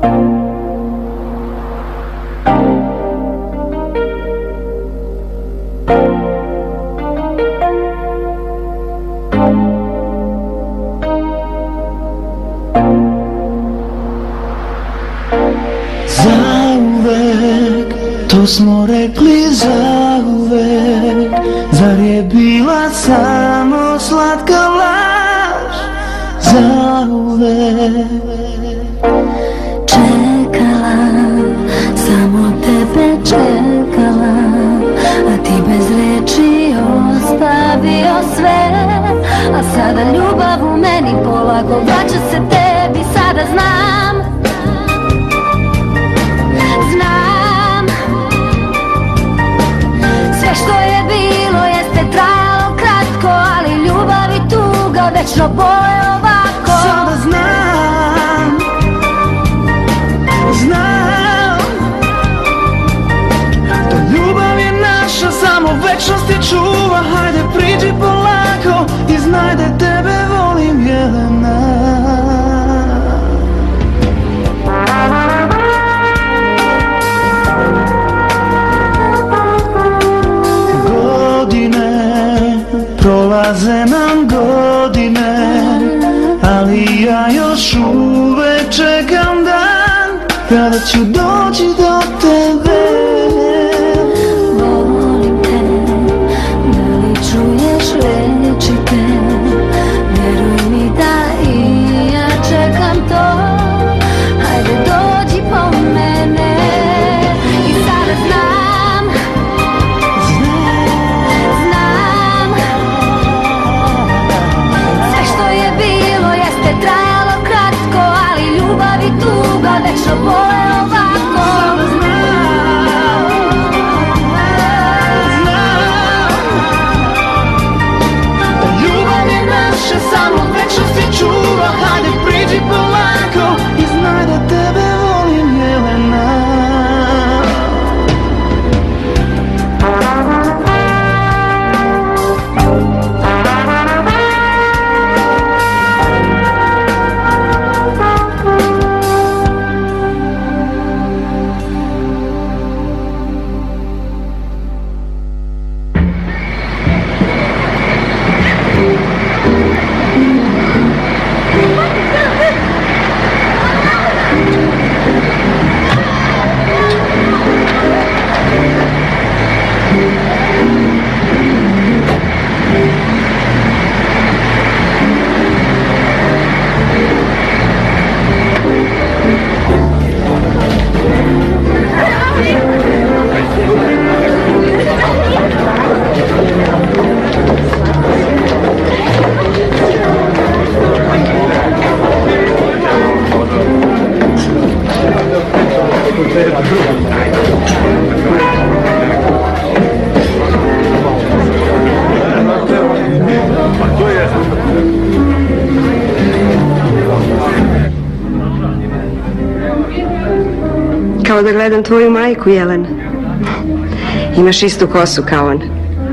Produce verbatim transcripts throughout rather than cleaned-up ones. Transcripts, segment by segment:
Zauvek, to smo rekli zauvek. Zar je bila samo slatka laž? Zauvek čekala, samo tebe čekala, a ti bez reči ostavio sve. A sada ljubav u meni polako vraća se tebi. Sada znam, znam, sve što je bilo jeste trajalo kratko, ali ljubav i tuga večno boje ovako. Sada znam, znam, da ljubav je naša, samo večnost je čuva. Hajde priđi polako i znaj da tebe volim, Jelena. Prolaze nam godine, ali ja još uvek čekam dan kada ću doći do tebe. Volim te, da li čuješ reći te? Vjeruj mi da i ja čekam to. Hajde dođi po mene. I sada znam, znam, sve što je bilo jeste trajalo kratko, ali ljubav i tuga večno boje ovako. Sada znam, znam, da ljubav je naša, samo večnost je čuva. Hajde priđi polako i znaj da tebe volim, Jelena. Kao da gledam tvoju majku, Jelena. Imaš istu kosu kao on.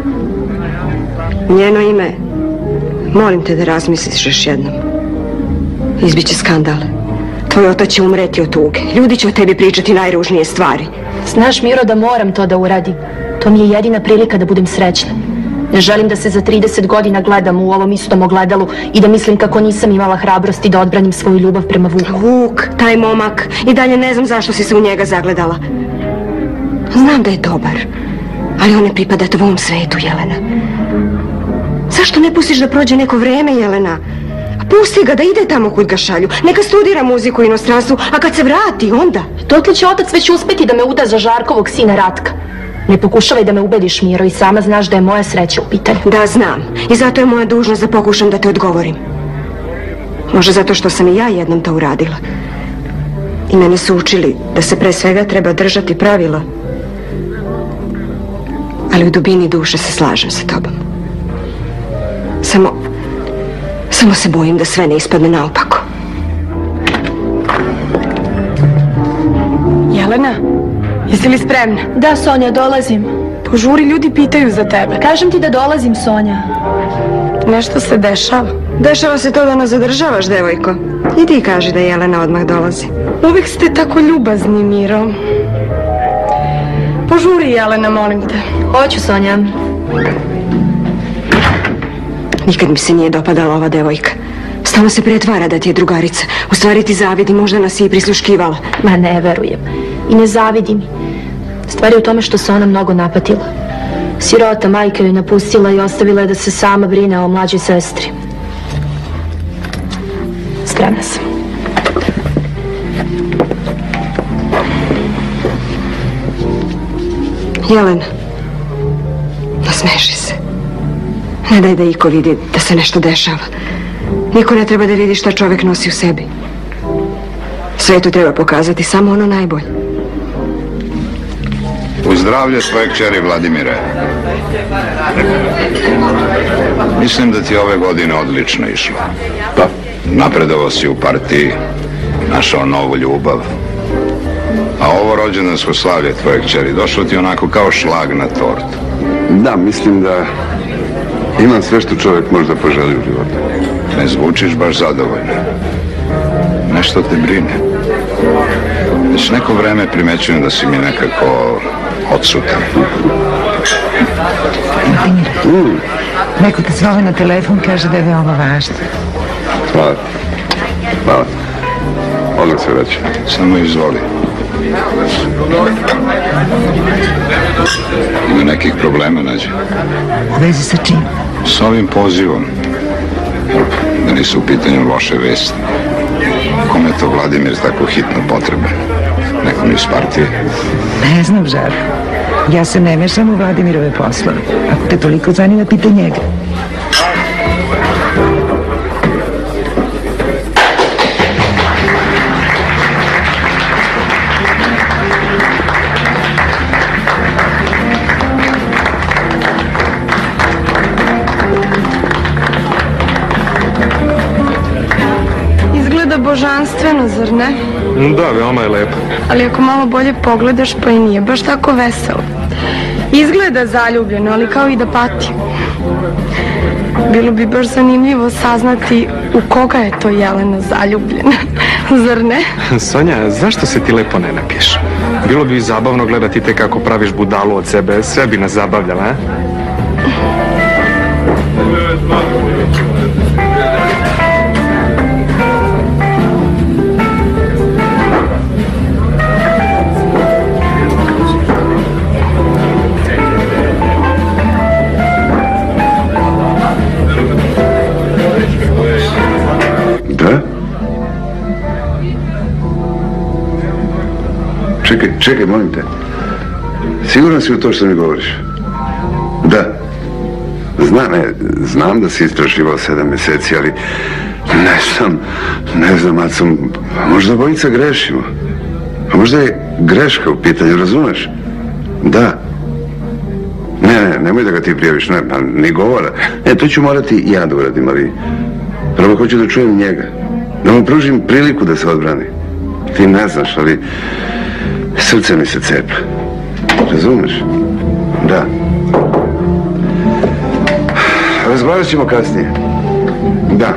Njeno ime, molim te da razmisliš još jednom. Izbiće skandal. Tvoj otac će umreti od tuge. Ljudi će o tebi pričati najružnije stvari. Znaš, Miro, da moram to da uradim. To mi je jedina prilika da budem srećna. Ne želim da se za trideset godina gledam u ovom istom ogledalu i da mislim kako nisam imala hrabrosti da odbranim svoju ljubav prema Vuku. Vuk, taj momak, i dalje ne znam zašto si se u njega zagledala. Znam da je dobar, ali on ne pripada tvom svetu, Jelena. Zašto ne pustiš da prođe neko vreme, Jelena? Pusti ga da ide tamo kud ga šalju. Neka studira muziku u inostranstvu, a kad se vrati, onda... Dotle će otac već uspeti da me uda za Žarkovog sina Ratka. Ne pokušavaj da me ubediš, Miro, i sama znaš da je moja sreća u pitanju. Da, znam. I zato je moja dužnost da pokušam da te odgovorim. Može zato što sam i ja jednom to uradila. I mene su učili da se pre svega treba držati pravila. Ali u dubini duše se slažem sa tobom. Samo... Samo se bojim da sve ne ispadne naopako. Jelena, jesi li spremna? Da, Sonja, dolazim. Požuri, ljudi pitaju za tebe. Kažem ti da dolazim, Sonja. Nešto se dešava. Dešava se to da nas zadržavaš, devojko. I ti kaži da Jelena odmah dolazi. Uvijek ste tako ljubazni, Miro. Požuri, Jelena, molim te. Hoću, Sonja. Nikad mi se nije dopadala ova devojka. Stalno se pretvara da ti je drugarica. U stvari ti zavidi, možda nas je i prisluškivala. Ma ne verujem. I ne zavidi mi. Stvar je u tome što se ona mnogo napatila. Sirota majka joj napustila i ostavila je da se sama brine o mlađoj sestri. Spremna sam. Jelena, nasmeši se. Ne daj da iko vidi da se nešto dešava. Niko ne treba da vidi šta čovjek nosi u sebi. Svetu treba pokazati samo ono najbolje. U zdravlje svoje kćeri Vladimire. Mislim da ti ove godine odlično išlo. Pa, napredovao si u partiji, našao novu ljubav. A ovo rođendansko slavlje tvoje kćeri došlo ti onako kao šlag na tortu. Da, mislim da imam sve što čovjek možda poželi u životu. Ne zvučiš baš zadovoljno. Nešto te brine. Već neko vreme primećujem da si mi nekako odsutan. Vladimir, mm. neko te zove na telefon, kaže da je veoma važno. Hvala. Hvala. Odmah se vraća. Samo izvoli. Ima nekih problema, Nađe? U vezi sa čim? S ovim pozivom. Da nisu u pitanju loše vesti. Kome je to Vladimir tako hitno potreban? Nekom iz partije? Ne znam, Žarko. Ja se ne mešam u Vladimirove poslove. Ako te toliko zanima, pita njega. Izgleda božanstveno, zar ne? Da, veoma je lepo. Ali ako malo bolje pogledaš, pa i nije baš tako veselo. Izgleda zaljubljeno, ali kao i da pati. Bilo bi baš zanimljivo saznati u koga je to Jelena zaljubljena, zar ne? Sonja, zašto se ti lepo ne napiješ? Bilo bi zabavno gledati te kako praviš budalu od sebe, sve bi nas zabavljala, a? Čekaj, čekaj, molim te. Siguran si u to što mi govoriš? Da. Znam, ne, znam da si istraživao sedam mjeseci, ali ne znam, ne znam, Aco, možda obojica grešimo. A možda je greška u pitanju, razumeš? Da. Ne, ne, nemoj da ga ti prijaviš, ne, pa ni govora. Ne, to ću morati ja da uradim, ali prvo hoću da čujem njega. Da mu pružim priliku da se odbrani. Ti ne znaš, ali srce mi se cepa. Razumeš? Da. Razgovarat ćemo kasnije. Da.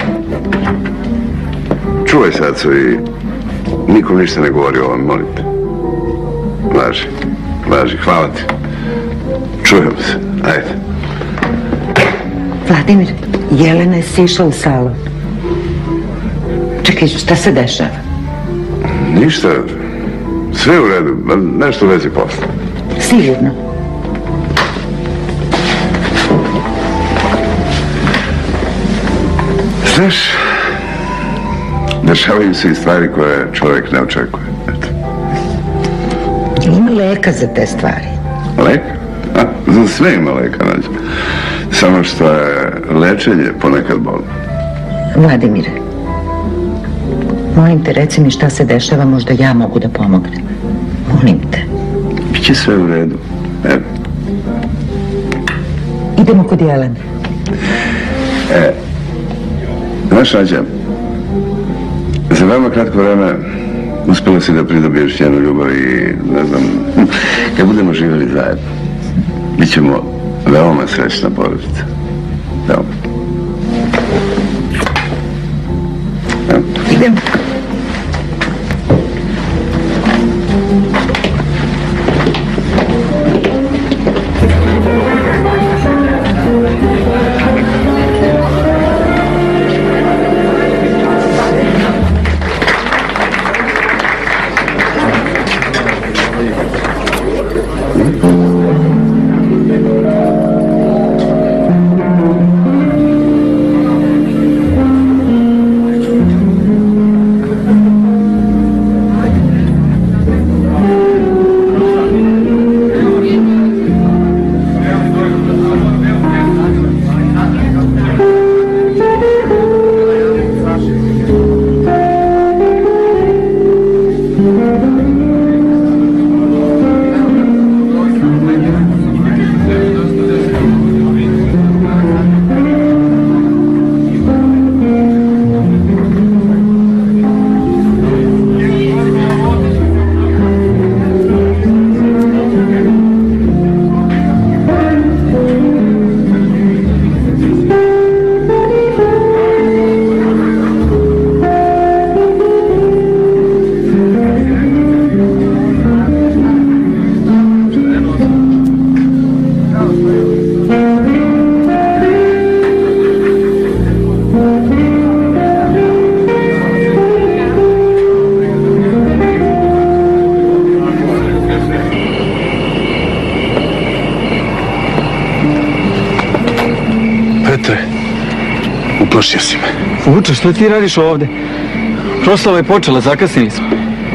Čuvaj se, Aco, i nikom ništa ne govori o ovom, molim te. Važi. Važi. Hvala ti. Čujemo se. Ajde. Vladimir, Jelena je sišla u salon. Čekaj, šta se dešava? Ništa. Sve u redu. Nešto u vezi posla. Sigurno. Znaš, dešavaju se i stvari koje čovjek ne očekuje. Eto. Ima leka za te stvari. Lek? A, za sve ima leka, Nađe. Samo što je lečenje ponekad bolno. Vladimire, molim te, reci mi šta se dešava, možda ja mogu da pomognem. Molim te. Biće sve u redu. Evo. Idemo kod Jelene. E, znaš, Nađa, za veoma kratko vreme uspjela si da pridobiješ njenu ljubav i, ne znam, kad budemo živjeli zajedno, bit ćemo veoma srećna porodica. Veoma. Idemo. Idem. Uplašio si me. Vuče, što ti radiš ovde? Proslava je počela, zakasnili smo.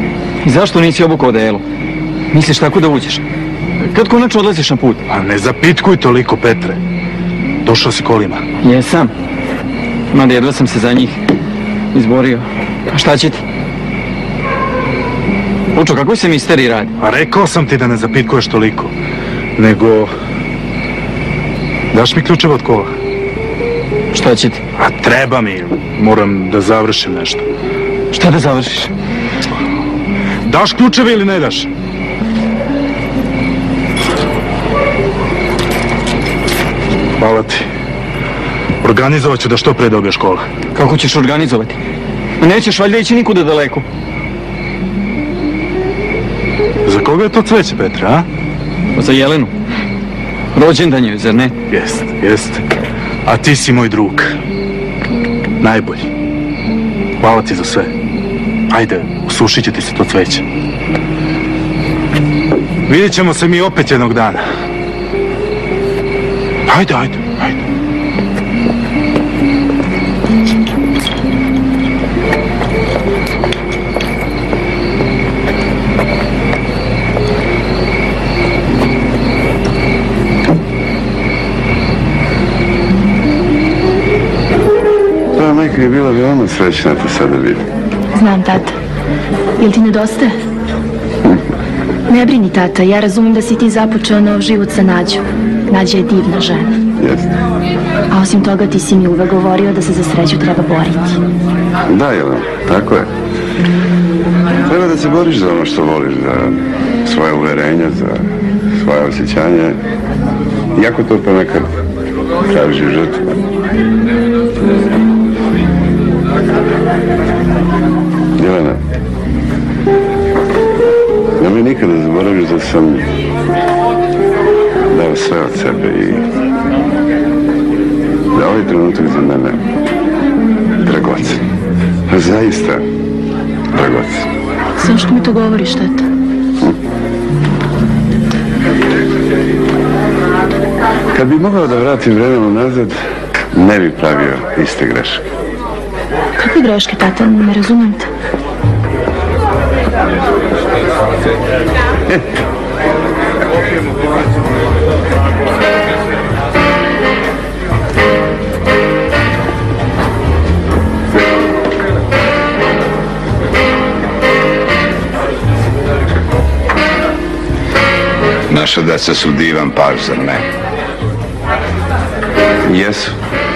I zašto nisi obukao odelo? Misliš tako da uđeš? Kad konačno odlaziš na put? A ne zapitkuj toliko, Petre. Došao si kolima. Jesam. Mada jedva sam se za njih izborio. A šta će ti? Vučo, kakvoj se misteriji radi? A rekao sam ti da ne zapitkuješ toliko. Nego... Daš mi ključeve od kola? Šta će ti? A treba mi, moram da završim nešto. Šta da završiš? Daš ključeve ili ne daš? Hvala ti. Organizovat ću da što pre dobiješ kola. Kako ćeš organizovati? Nećeš valjda ići nikuda daleko. Za koga je to cveće, Petre, a? Za Jelenu. Rođendan je, zar ne? Jest, jest. A ti si moj drug. Najbolji. Hvala ti za sve. Ajde, usušit će ti se to cveće. Vidjet ćemo se mi opet jednog dana. Ajde, ajde, ajde. Tvoja majka je bila veoma srećna te sada vidim. Znam, tata. Jel ti nedostaje? Ne brini, tata, ja razumim da si ti započeo nov život sa Nađom. Nađa je divna žena. Jeste. A osim toga ti si mi uvek govorio da se za sreću treba boriti. Da, Jelena, tako je. Treba da se boriš za ono što voliš, za svoje uverenja, za svoje osjećanje. Iako to ponekad traži žrtva. Jelena, nemoj nikada zaboraviš da sam dao sve od sebe i da ovaj trenutak za mene dragocen. Zaista dragocen. Zašto mi to govoriš, tata? Kad bi mogao da vratim vremenom nazad, ne bi pravio iste greške. Kakve greške, tata? Ne razumem te. Naša deca su divan par, zar ne? Jesu.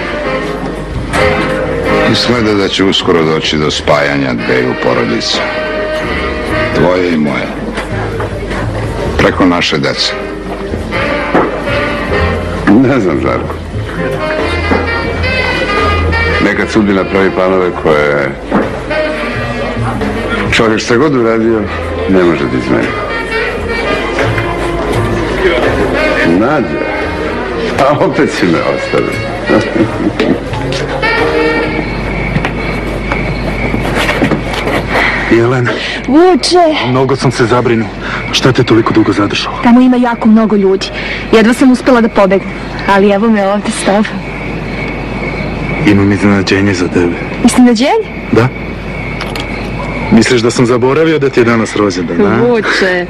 Izgleda da će uskoro doći do spajanja dveju porodica. Tvoje i moje. Preko naše dece. Ne znam, Žarko. Nekad sudbina pravi planove koje Čovjek šta god uradio, ne može ti izmeniti. Nađa, a opet si me ostavio. Jelena. Vuče! Mnogo sam se zabrinuo. Šta te toliko dugo zadržao? Tamo ima jako mnogo ljudi. Jedva sam uspela da pobegnem. Ali evo me ovdje s tobom. Imam iznenađenje za tebe. Iznenađenje? Da. Misliš da sam zaboravio da ti je danas rođendan, da? Vuče.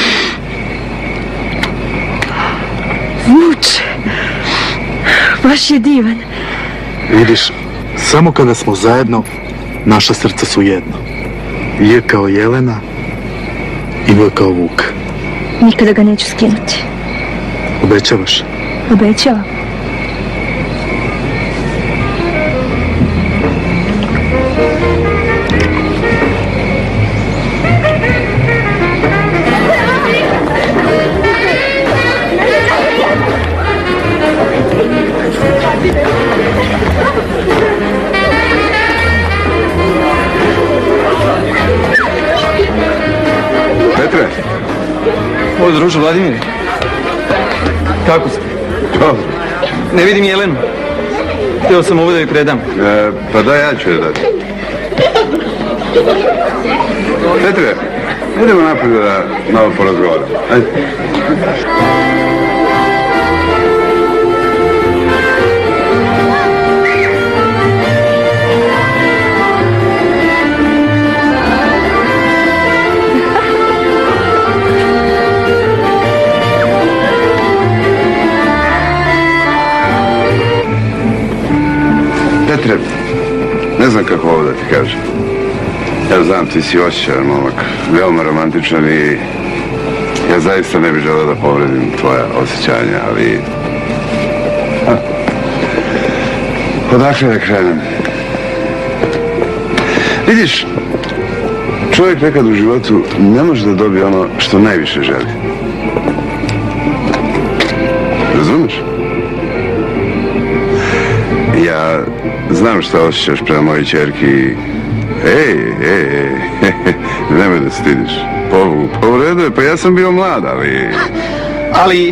Vuče. Baš je divan. Vidiš, samo kada smo zajedno, naša srca su jedno. Je kao Jelena i V kao Vuk. Nikada ga neću skinuti. Obećavaš? Obećavam. Petre? O, druže Vladimir. Kako si? Dobro. Ne vidim Jelenu. Htio sam ovo da joj predam. E, pa da, ja ću je dati. Petre, idemo naprijed da malo porazgovaramo. Ajde. Petre, ne znam kako ovo da ti kažem. Ja znam, ti si osjećajan momak, veoma romantičan i ja zaista ne bih želeo da povredim tvoja osjećanja, ali... Ha. Odakle da krenem? Vidiš, čovjek nekad u životu ne može da dobije ono što najviše želi. Razumeš? Ja znam što osjećaš prema mojoj čerki. Ej, ej, ej, nemoj da stidiš. Po, po u redu je, pa ja sam bio mlad, ali... Ali...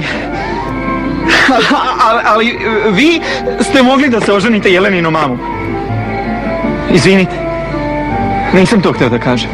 Ali, ali vi ste mogli da se oženite Jeleninu mamu. Izvinite. Nisam to htio da kažem.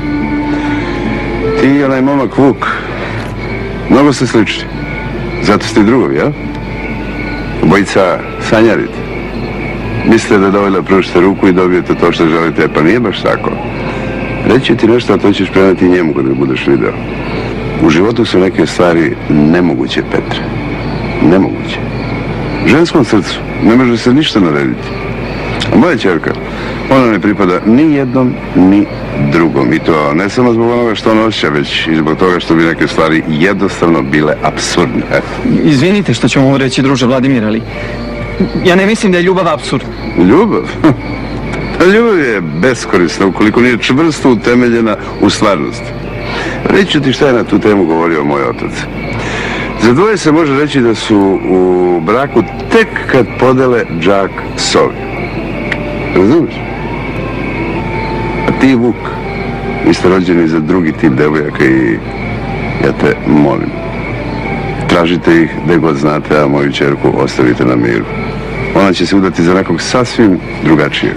Ti i onaj momak Vuk, mnogo ste slični. Zato ste drugovi, ja? Obojica sanjarite. Mislite da je dovoljno pružite ruku i dobijete to što želite, pa nije baš tako. Reći ti nešto, a to ćeš prenati njemu kada budeš video. U životu su neke stvari nemoguće, Petre. Nemoguće. Ženskom srcu ne može se ništa narediti. A moja ćerka, ona ne pripada ni jednom, ni drugom. I to ne samo zbog onoga što on osjeća, već i zbog toga što bi neke stvari jednostavno bile apsurdne. Izvinite što ću vam ovo reći, druže Vladimir, ali... Ja ne mislim da je ljubav apsurd. Ljubav? Ljubav je beskorisna ukoliko nije čvrsto utemeljena u stvarnosti. Reći ću ti šta je na tu temu govorio moj otac. Za dvoje se može reći da su u braku tek kad podele džak sovi. Razumiješ? A ti, Vuk, vi ste rođeni za drugi tip devojaka i ja te molim. Tražite ih gde god znate, a moju ćerku ostavite na miru. Ona će se udati za nekog sasvim drugačijeg.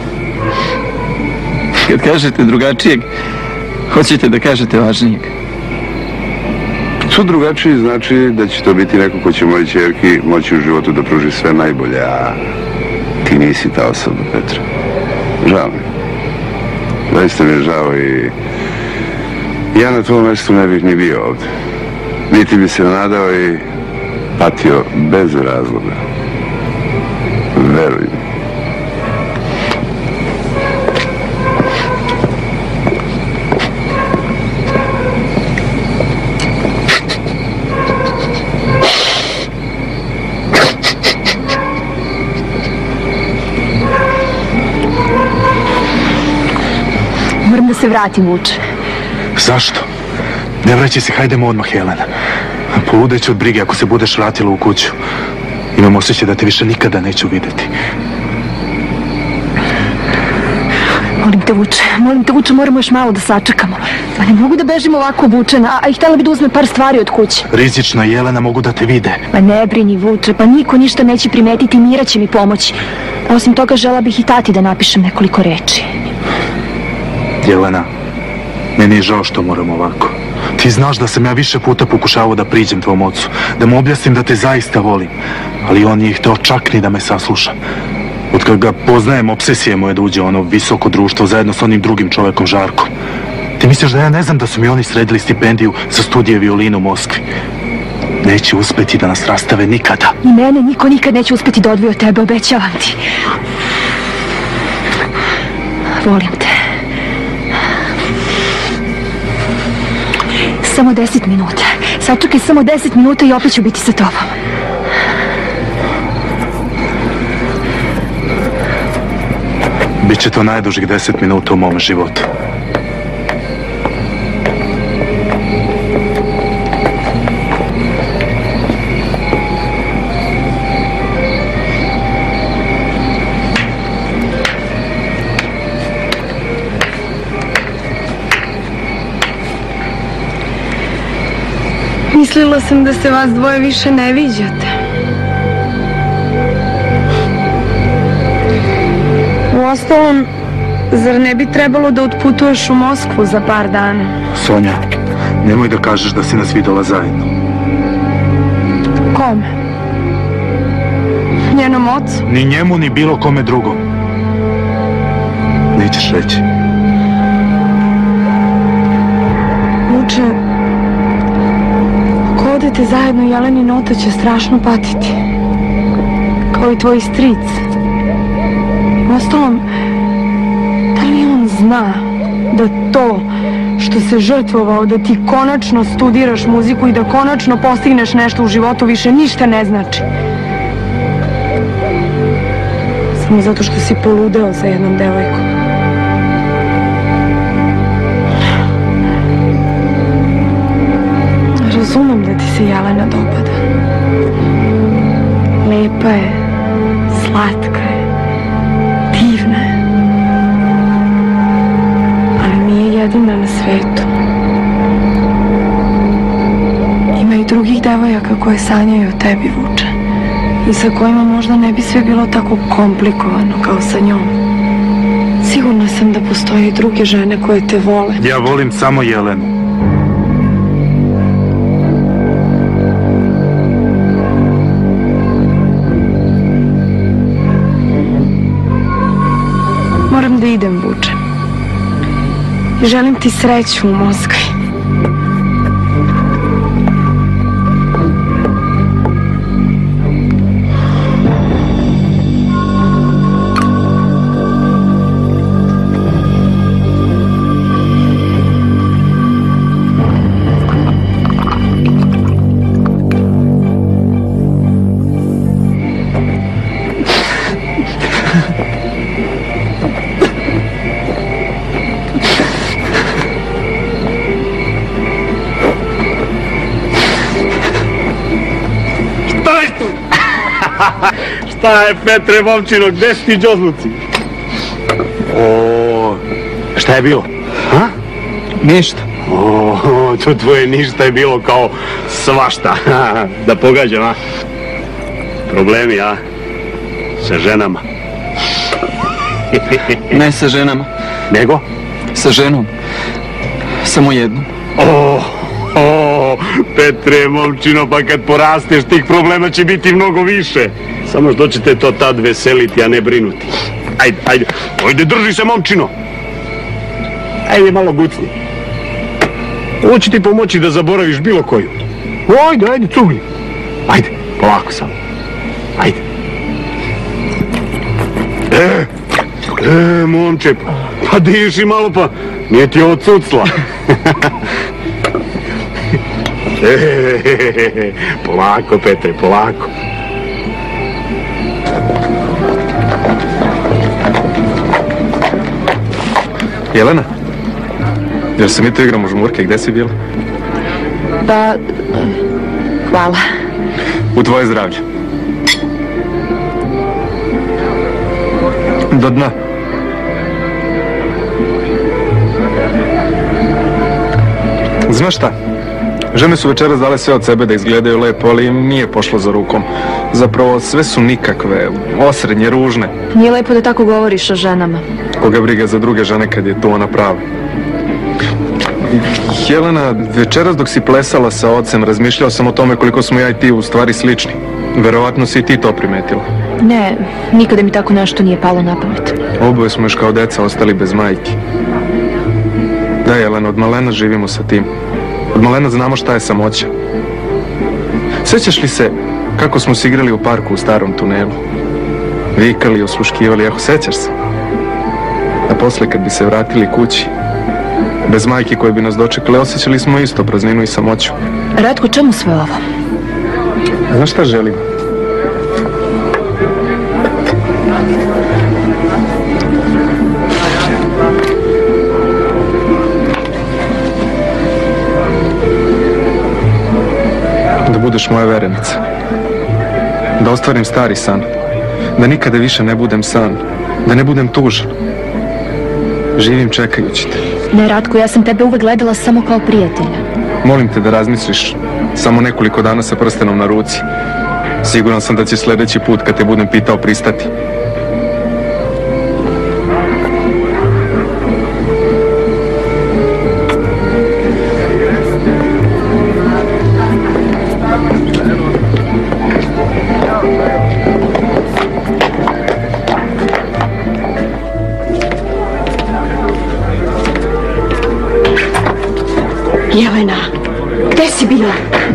Kad kažete drugačijeg, hoćete da kažete važnijeg. Su drugačiji znači da će to biti neko ko će moje ćerki moći u životu da pruži sve najbolje, a ti nisi ta osoba, Petra. Žao mi. Zaista mi je žao i ja na tvojom mjestu ne bih ni bio ovdje. Niti bi se nadao i patio bez razloga. Veruj mi. Moram da se vratim, Vuče. Zašto? Ne vraćaj se, hajdemo odmah, Jelena. Poludeću od brige ako se budeš vratila u kuću. Imam osjećaj da te više nikada neću vidjeti. Molim te, te, Vuče, molim te, Vuče, moramo još malo da sačekamo. Pa ne mogu da bežim ovako obučena, a i htjela bi da uzme par stvari od kuće. Rizično, Jelena, mogu da te vide. Pa ne brini, Vuče, pa niko ništa neće primetiti i Mira će mi pomoći. Osim toga, žela bih i tati da napišem nekoliko reči. Jelena, meni je žao što moram ovako. Ti znaš da sam ja više puta pokušavao da priđem tvom ocu, da mu objasnim da te zaista volim, ali on nije hteo čak ni da me sasluša. Od kad ga poznajem, obsesije moje da uđe ono visoko društvo zajedno s onim drugim čovekom, Žarkom. Ti misliš da ja ne znam da su mi oni sredili stipendiju za studije violina u Moskvi? Neće uspeti da nas rastave nikada. I mene niko nikad neće uspeti da odvoji od tebe, obećavam ti. Volim te. Samo deset minuta. Sačekaj samo deset minuta i opet ću biti sa tobom. Biće to najdužih deset minuta u mom životu. Mislila sam da se vas dvoje više ne viđate. Uostalom, zar ne bi trebalo da otputuješ u Moskvu za par dana? Sonja, nemoj da kažeš da si nas videla zajedno. Kome? Njenom ocu? Ni njemu, ni bilo kome drugom. Nećeš reći. Vuče, ako odete zajedno, Jelenin otac će strašno patiti. Kao i tvoj stric. Uostalom, da li on zna da to što se žrtvovao da ti konačno studiraš muziku i da konačno postigneš nešto u životu više ništa ne znači? Samo zato što si poludeo za jednom devojkom. Razumem da ti se Jelena dopada. Lepa je, slatka je, divna je. Ali nije jedina na svetu. Ima i drugih devojaka koje sanjaju o tebi, Vuče. I sa kojima možda ne bi sve bilo tako komplikovano kao sa njom. Sigurna sam da postoje i druge žene koje te vole. Ja volim samo Jelenu. Moram da idem, Vuče. I želim ti sreću u Moskvi. Šta je, Petre, momčino, gde si ti džozluci? O, šta je bilo? Ha? Ništa. O, to tvoje ništa je bilo kao svašta. Da pogađam, a? Problemi, a? Sa ženama. Ne sa ženama. Nego? Sa ženom. Samo jednom. O, o, Petre, momčino, pa kad porasteš, tih problema će biti mnogo više. Samo što ćete to tad veseliti, a ne brinuti. Ajde, ajde, ajde, drži se, momčino. Ajde, malo gucni. Ovo će ti pomoći da zaboraviš bilo koju. Ajde, ajde, cugli. Ajde, polako samo. Ajde. E, e, momče, pa diši malo, pa nije ti ovo cucla. E, polako, Petre, polako. Jelena, jer se mi to igramo žmurke, gde si bila? Pa, hvala. U tvoje zdravlje. Do dna. Znaš šta? Žene su večeras dale sve od sebe da izgledaju lepo, ali im nije pošlo za rukom. Zapravo sve su nikakve, osrednje, ružne. Nije lepo da tako govoriš o ženama. Koga briga za druge žene kad je tu ona prava. Jelena, večeras dok si plesala sa ocem, razmišljao sam o tome koliko smo ja i ti u stvari slični. Verovatno si i ti to primetila. Ne, nikada mi tako nešto nije palo na pamet. Oboje smo još kao deca ostali bez majki. Da, Jelena, od malena živimo sa tim. Od malena znamo šta je samoća. Sjećaš li se kako smo se igrali u parku u starom tunelu? Vikali, osluškivali, eho, sjećaš se? A posle kad bi se vratili kući, bez majki koje bi nas dočekale, osjećali smo isto prazninu i samoću. Ratko, čemu sve ovo? Znaš šta želim? Da budeš moja verenica. Da ostvarim stari san. Da nikada više ne budem san. Da ne budem tužan. Živim čekajući te. Ne, Ratko, ja sam tebe uvek gledala samo kao prijatelja. Molim te da razmisliš samo nekoliko dana sa prstenom na ruci. Siguran sam da će sljedeći put kad te budem pitao pristati. Jelena, gde si bila?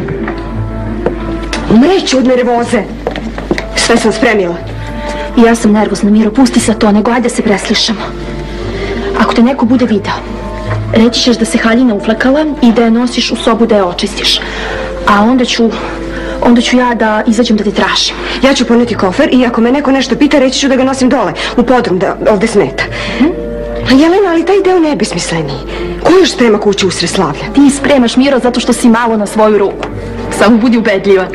Umreću od nervoze. Sve sam spremila. Ja sam nervozna, Miro, pusti sa to, nego ajde se preslišamo. Ako te neko bude video, reći ćeš da se haljina uflekala i da je nosiš u sobu da je očistiš. A onda ću, onda ću ja da izađem da te tražim. Ja ću poneti kofer i ako me neko nešto pita, reći ću da ga nosim dole, u podrum, da ovde smeta. Hm? A Jelena, ali taj deo nebesmisleniji. Ko još sprema kuću usred slavlja? Ti spremaš, Miro, zato što si malo na svoju ruku. Samo budi ubedljiva.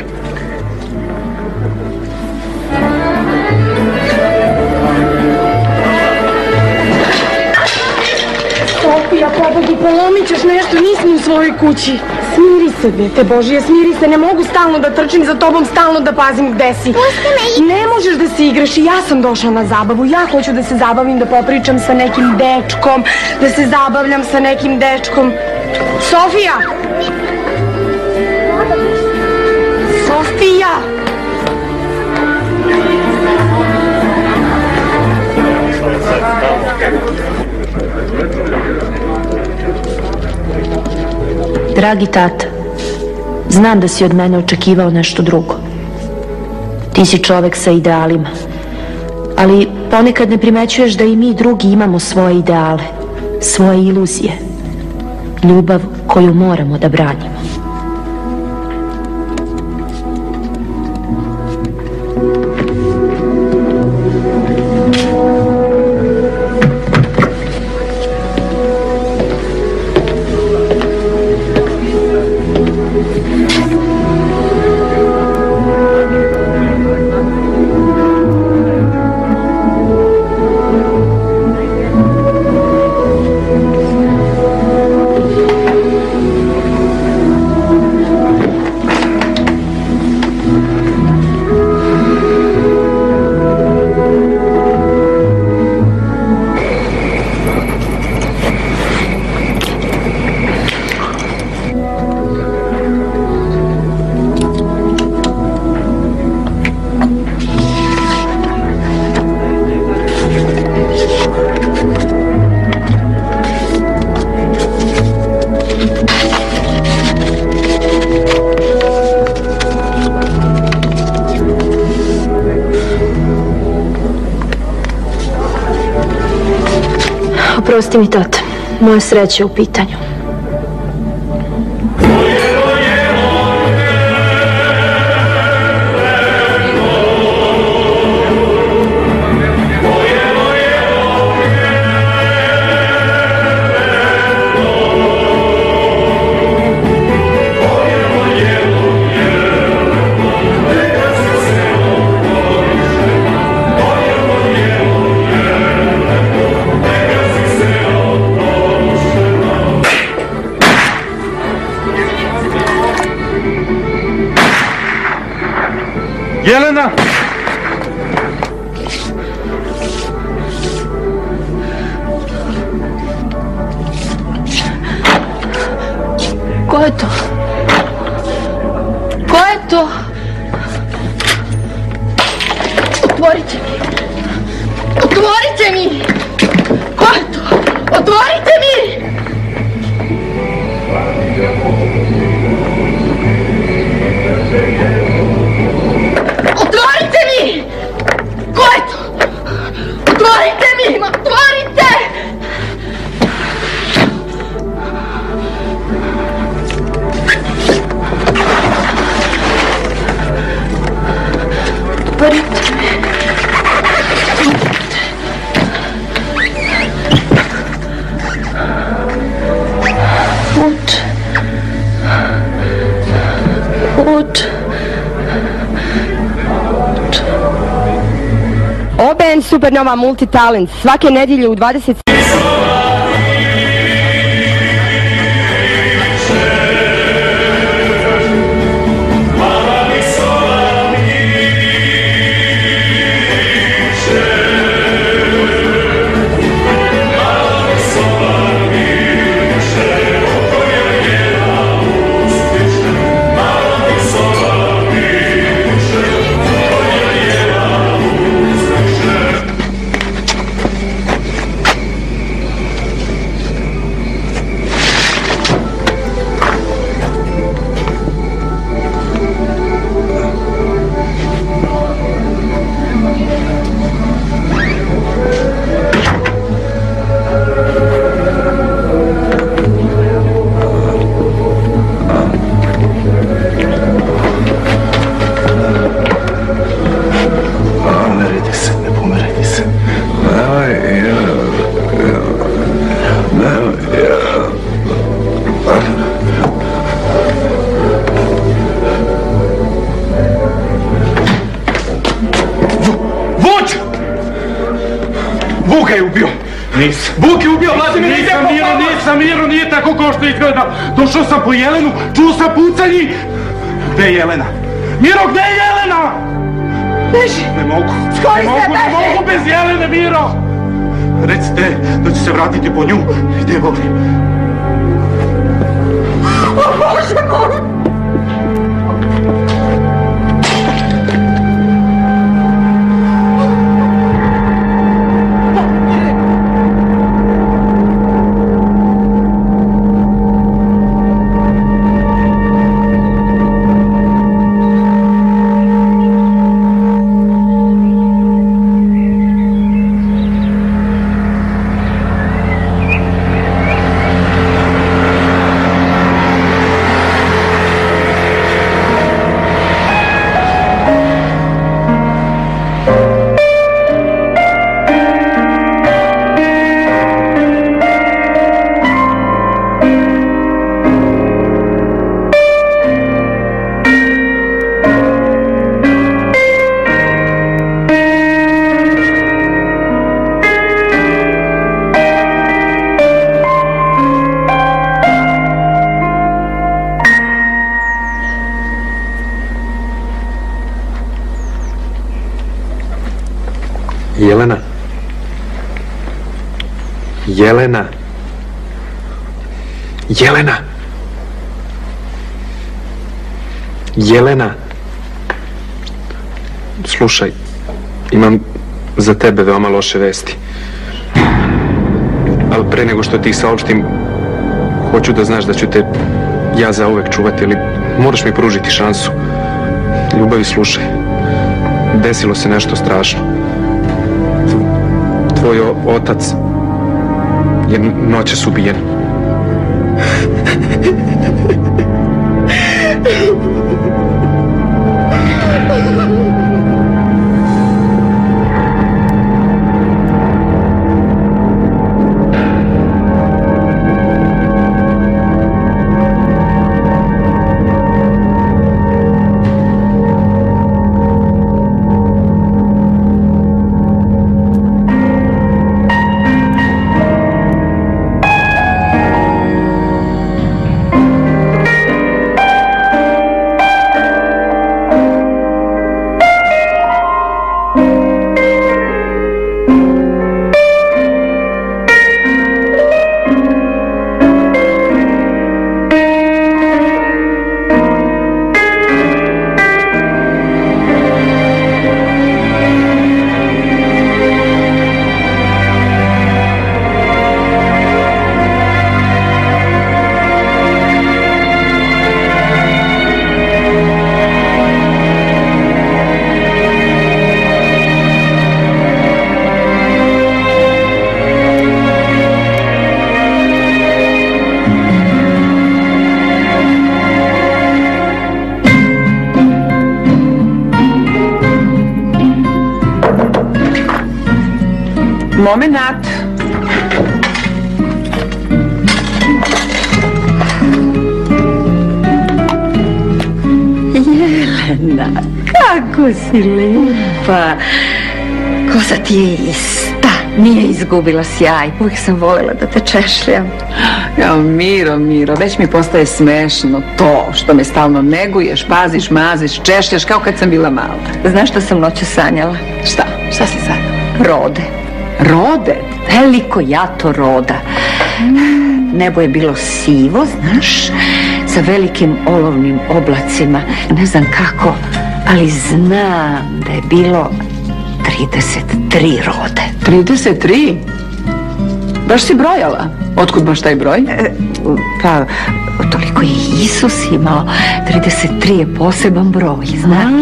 Sofija, pobogu, polomit ćeš nešto, nismo u svojoj kući. Smiri se, dete Božije, smiri se, ne mogu stalno da trčim za tobom, stalno da pazim gde si. Ne možeš da se igraš i ja sam došla na zabavu, ja hoću da se zabavim, da popričam sa nekim dečkom, da se zabavljam sa nekim dečkom. Sofija! Sofija! Dragi tata, znam da si od mene očekivao nešto drugo. Ti si čovek sa idealima, ali ponekad ne primećuješ da i mi drugi imamo svoje ideale, svoje iluzije, ljubav koju moramo da branimo. Oprosti mi, tata, moja sreća je u pitanju. Jelena! Ko je to? Ko je to? Otvorite mi! Otvorite mi! Ko je to? Otvorite mi! Otvorite mi! Ko je to? Otvorite mi! Otvorite! Otvorite mi! Vuče. Vuče. O B N Supernova Multitalent svake nedjelje u dvadeset... Vuka je ubio! Nisam. Vuk je ubio, Vladimir, nisam Miro, nisam Miro, nije tako kao što izgleda. Došao sam po Jelenu, čuo sam pucanji. Gde je Jelena? Miro, gde je Jelena? Beži! Ne mogu. Skori se, beži! Ne mogu bez Jelene, Miro! Recite da ću se vratiti po nju. Gde voli? O Bože moj! Jelena. Jelena. Jelena. Jelena. Slušaj, imam za tebe veoma loše vesti. Ali pre nego što ti ih saopštim, hoću da znaš da ću te ja zauvek čuvati, ali moraš mi pružiti šansu. Ljubavi, slušaj. Desilo se nešto strašno. Tvoj otac je noćas ubijen. Momenat. Jelena, kako si lepa. Kosa ti je ista, nije izgubila sjaj. Uvijek sam voljela da te češljam. Ja, Miro, Miro, već mi postaje smešno to što me stalno neguješ, paziš, maziš, češljaš kao kad sam bila mala. Znaš što sam noću sanjala? Šta? Šta si sanjala? Rode. Rode? Veliko jato roda. Nebo je bilo sivo, znaš, sa velikim olovnim oblacima. Ne znam kako, ali znam da je bilo trideset tri rode. trideset tri? Baš si brojala? Otkud baš taj broj? E, pa, toliko je Isus imao. trideset tri je poseban broj, znaš.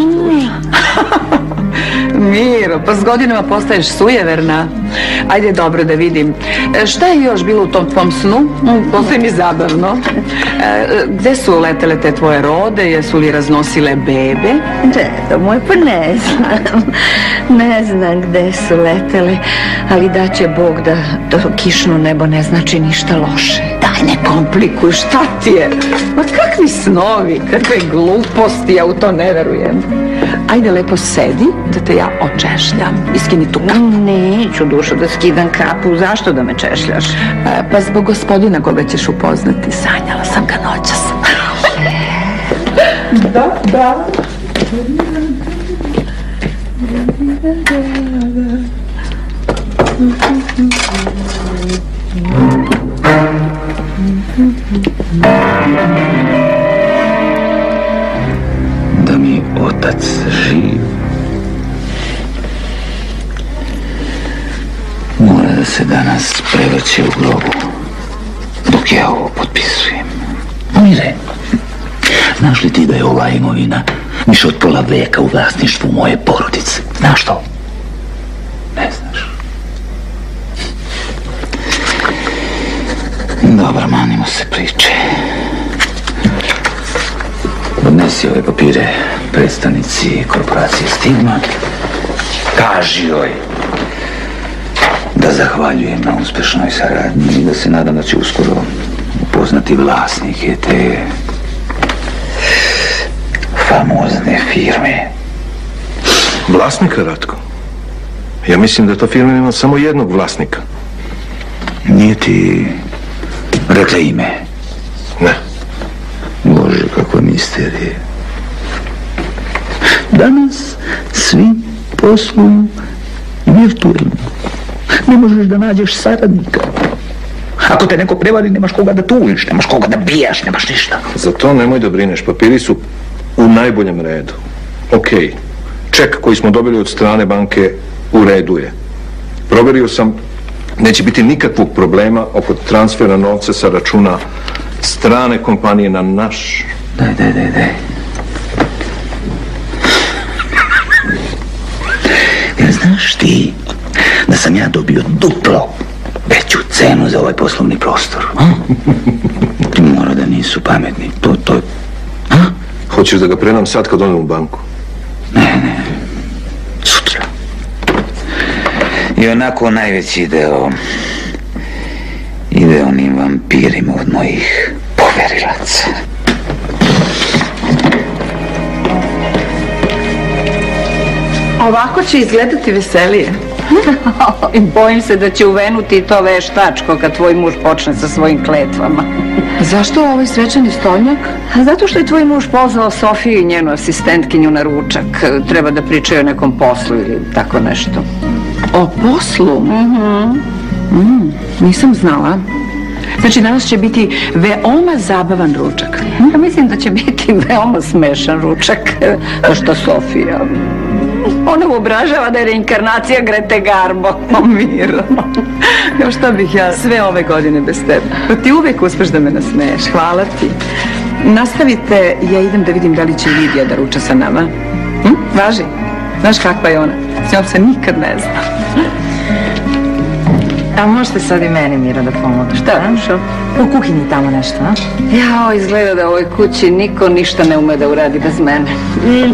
Miro, pa s godinama postaješ sujeverna. Ajde, dobro da vidim. Šta je još bilo u tom tvom snu? Postoji mi zabavno. E, gde su letele te tvoje rode? Jesu li raznosile bebe? Dedo moj, pa ne znam. Ne znam gde su letele, ali da će Bog da to kišno nebo ne znači ništa loše. Daj, ne komplikuj, šta ti je? Ma kakvi snovi, kakve gluposti, ja u to ne verujem. Ajde, lepo sedi, da te ja očešljam. Iskini tu kapu. Neću, dušo, da skidam kapu. Zašto da me češljaš? E, pa zbog gospodina koga ćeš upoznati. Sanjala sam ga noćas. Da, da. Da mi je otac živ, mora da se danas prevrće u grobu dok ja ovo potpisujem. Mire, znaš li ti da je ova imovina više od pola veka u vlasništvu moje porodice? Znaš to? Ne znaš. Dobro, manimo se priče. Odnesi ove papire predstavnici korporacije Stigma. Kaži joj da zahvaljujem na uspešnoj saradnji i da se nadam da će uskoro upoznati vlasnike te famozne firme. Vlasnika, Ratko? Ja mislim da ta firma ima samo jednog vlasnika. Nije ti rekla ime? Ne. Bože, kakva misterija. Danas svi posluju virtuelno. Ne možeš da nađeš saradnika. Ako te neko prevari, nemaš koga da tužiš, nemaš koga da bijaš, nemaš ništa. Za to nemoj da brineš, papiri su u najboljem redu. Ok, ček koji smo dobili od strane banke u redu je. Proverio sam, neće biti nikakvog problema oko transfera novca sa računa strane kompanije na naš. Daj, daj, daj, daj. Jer znaš ti da sam ja dobio duplo veću cenu za ovaj poslovni prostor? Ti mora da nisu pametni. To, to je... A? Hoćeš da ga predam sad kad odem u banku? Ne, ne. Sutra. I onako najveći deo ide onim vampirima od mojih poverilaca. Ovako će izgledati veselije. I bojim se da će uvenuti to veštačko kad tvoj muž počne sa svojim kletvama. Zašto ovaj svečani stolnjak? Zato što je tvoj muž pozvao Sofiju i njenu asistentkinju na ručak. Treba da pričaju o nekom poslu ili tako nešto. O poslu? Mhm. Mm, nisam znala. Znači, danas će biti veoma zabavan ručak. Ja mislim da će biti veoma smešan ručak. Pošto Sofija... Ona uobražava da je reinkarnacija Grete Garbo. O, Miro. Evo šta bih ja sve ove godine bez tebe. Pa ti uvek uspeš da me nasmeješ. Hvala ti. Nastavite, ja idem da vidim da li će Lidija da ruča sa nama. Hm? Važi. Znaš kakva je ona? S njom se nikad ne zna. A možete sad i meni, Miro, da pomogu? Šta, dušo? U kuhinji tamo nešto, a? Jao, izgleda da u ovoj kući niko ništa ne ume da uradi bez mene. Mm.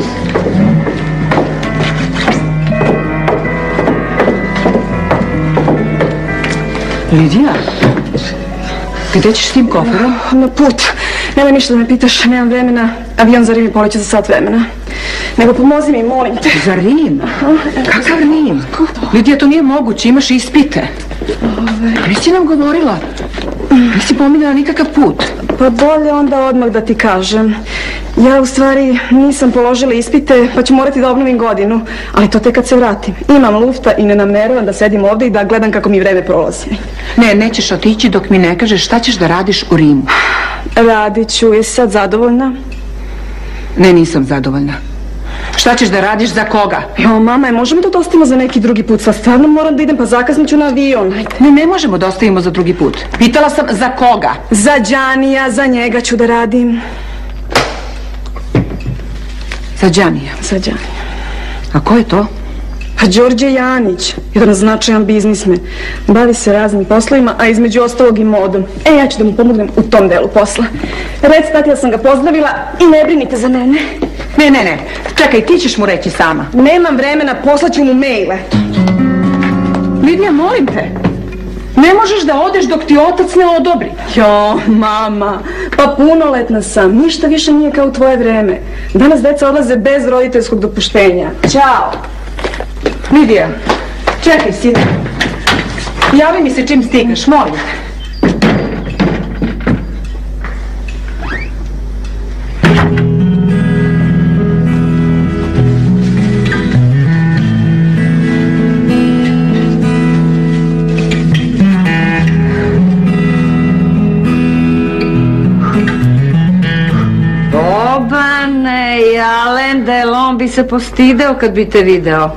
Lidija, gde ćeš s tim koferom? Na put. Nemoj ništa da me pitaš, nemam vremena. Avion za Rim i poleće za sat vremena. Nego pomozi mi, molim te. Za Rim? Kakav Rim? Lidija, to nije moguće, imaš ispite. Nisi nam govorila? Nisi pominjala nikakav put? Pa bolje onda odmah da ti kažem. Ja u stvari nisam položila ispite, pa ću morati da obnovim godinu. Ali to tek kad se vratim. Imam lufta i ne nameravam da sedim ovde i da gledam kako mi vreme prolazi. Ne, nećeš otići dok mi ne kažeš šta ćeš da radiš u Rimu. Radit ću. Jesi sad zadovoljna? Ne, nisam zadovoljna. Šta ćeš da radiš, za koga? Jo, mama, možemo da ostavimo za neki drugi put? Sad stvarno moram da idem, pa zakasnit ću na avion. Ne, ne možemo da ostavimo za drugi put. Pitala sam za koga? Za Đanija, za njega ću da radim. Za Đanija? Za Đanija. A ko je to? Pa Đorđe Janić, jedan značajan biznismen. Bavi se raznim poslovima, a između ostalog i modom. E, ja ću da mu pomognem u tom delu posla. Reci tati da sam ga pozdravila i ne brinite za mene. Ne, ne, ne. Čekaj, ti ćeš mu reći sama. Nemam vremena, poslaću mu maile. Lidija, molim te. Ne možeš da odeš dok ti otac ne odobri. Jo, mama, pa punoletna sam. Ništa više nije kao u tvoje vreme. Danas deca odlaze bez roditeljskog dopuštenja. Ćao. Lidija, čekaj, sine. Javi mi se čim stigneš, molim te. Obane, Jalendel, on bi se postideo kad bi te video.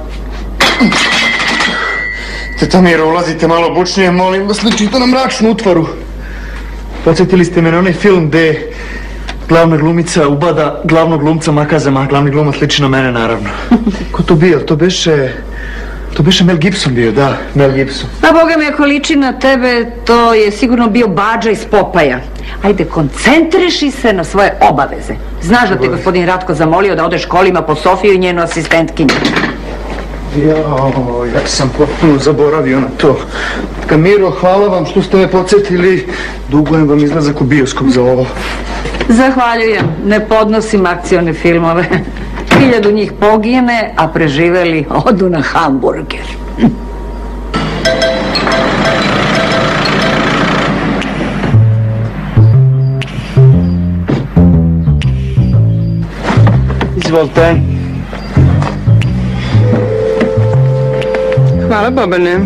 Teta Miro, ulazite malo bučnije, molim vas, ličite na mračnu utvaru. Podsjetili ste me na onaj film gde glavna glumica ubada glavnog glumca makazama, a glavni glumac liči na mene, naravno. Ko to bio? To beše... To beše Mel Gibson bio, da, Mel Gibson. Pa boga mi, ako liči na tebe, to je sigurno bio Badža iz Popaja. Ajde, koncentriši se na svoje obaveze. Znaš da te gospodin Ratko zamolio da odeš kolima po Sofiju i njenu asistentkinju. Jao, ja sam potpuno zaboravio na to. Kamiro, hvala vam što ste me podsjetili. Dugujem vam izlazak u bioskop za ovo. Zahvaljujem, ne podnosim akcione filmove. Hiljadu njih pogine, a preživeli odu na hamburger. Izvolite. Hvala, Bobane.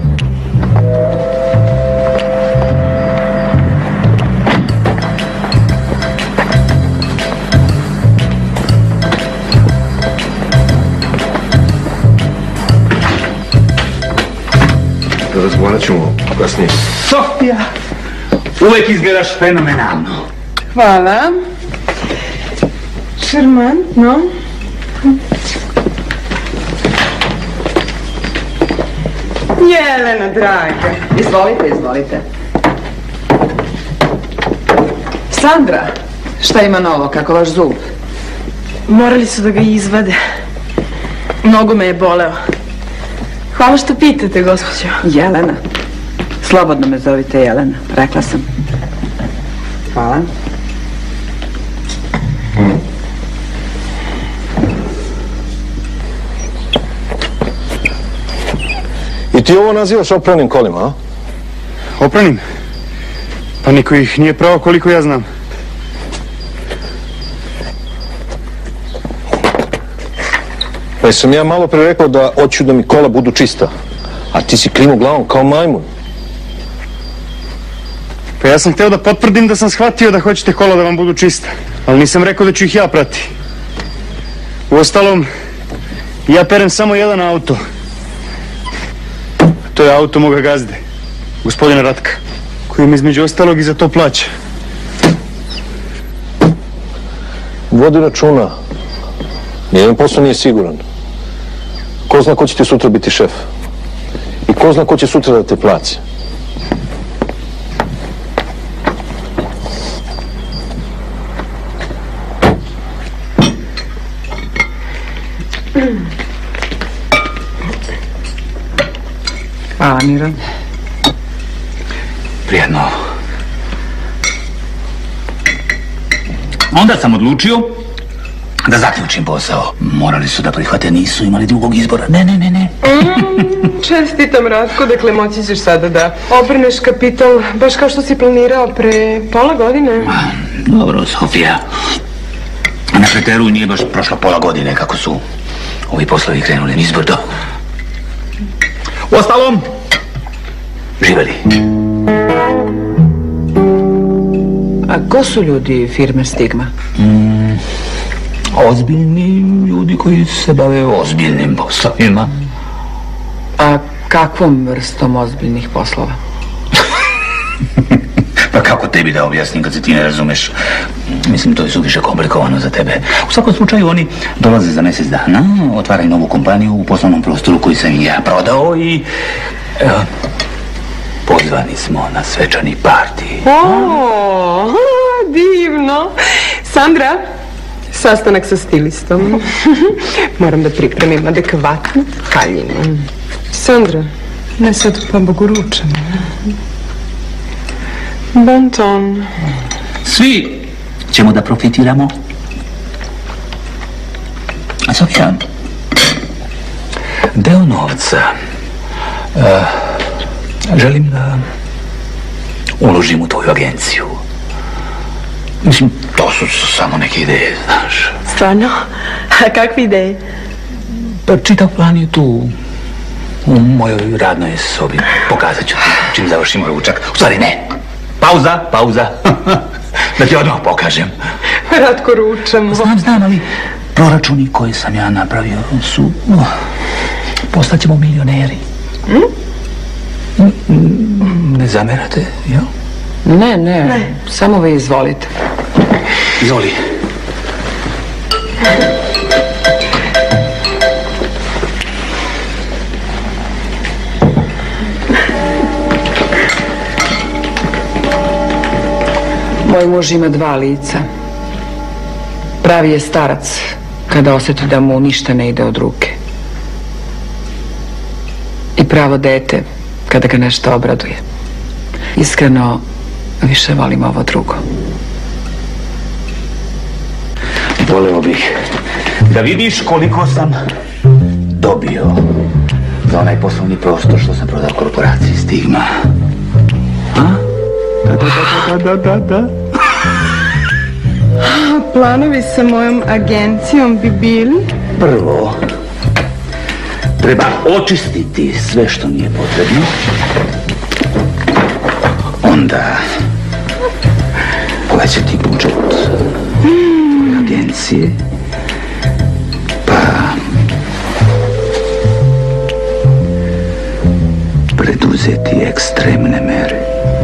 Razgovarat ćemo kasnije. Sofija, uvek izgledaš fenomenalno. Hvala. Šarmantno. Jelena, draga. Izvolite, izvolite. Sandra, šta ima novo, kako vaš zub? Morali su da ga izvade. Mnogo me je boleo. Hvala što pitate, gospođo. Jelena. Slobodno me zovite Jelena, rekla sam. Hvala. I ti ovo nazivaš opranim kolima, a? Opranim? Pa niko ih nije pravo koliko ja znam. Pa sam ja malo pre rekao da hoću da mi kola budu čista, a ti si klinu glavom kao majmun. Pa ja sam hteo da potvrdim da sam shvatio da hoćete kola da vam budu čista, ali nisam rekao da ću ih ja prati. Uostalom, ja perem samo jedan auto. To je auto moga gazde, gospodina Ratka, koji mi između ostalog i za to plaća. Vodi računa. Nijedan posao nije siguran. Ko zna ko će ti sutra biti šef? I ko zna ko će sutra da te plaća? Hvala, Miro. Prijedno. Onda sam odlučio da zaključim posao. Morali su da prihvate, nisu imali drugog izbora. Ne, ne, ne, ne. Mm, čestitam, Ratko, dakle moći ćeš sada da obrneš kapital, baš kao što si planirao pre pola godine. Dobro, Sofija. Na preteruj, nije baš prošlo pola godine kako su ovi poslovi krenuli nizbrdo. Uostalom, živeli. A ko su ljudi firme Stigma? Mm, ozbiljni ljudi koji se bave ozbiljnim poslovima. A kakvom vrstom ozbiljnih poslova? Pa kako tebi da objasnim kad se ti ne razumeš? Mislim, to je suviše komplikovano za tebe. U svakom slučaju oni dolaze za mjesec dana, otvaraju novu kompaniju u poslovnom prostoru koji sam ja prodao i... Evo, pozvani smo na svečani partij. O, divno. Sandra, sastanak sa stilistom. Moram da pripremim adekvatnu haljinu. Sandra, ne sad pa bogoručam. Bon ton. Svi ćemo da profitiramo. A Sofija, deo novca uh, želim da uložim u tvoju agenciju. Mislim, to su samo neke ideje, znaš. Stvarno? A kakve ideje? Pa čitav plan je tu, u mojoj radnoj sobi. Pokazat ću ti čim završimo ručak. U stvari ne. Pauza, pauza. Da ti odmah pokažem. Ratko, ručamo. Znam, znam, ali proračuni koje sam ja napravio su... Uh, postaćemo milioneri. Mm? Ne zamerate, jel? Ne, ne, ne. Samo vi izvolite. Izvoli. Moj muž ima dva lica. Pravi je starac kada osjeti da mu ništa ne ide od ruke. I pravo dete kada ga nešto obraduje. Iskreno, više volim ovo drugo. Voleo bih da vidiš koliko sam dobio za onaj poslovni prostor što sam prodao korporaciji Stigma. A? Da, da, da, da, da, da. Planovi sa mojom agencijom bi bili? Prvo, treba očistiti sve što nije potrebno. Onda povećati budžet mm. agencije. Pa preduzeti ekstremne mere.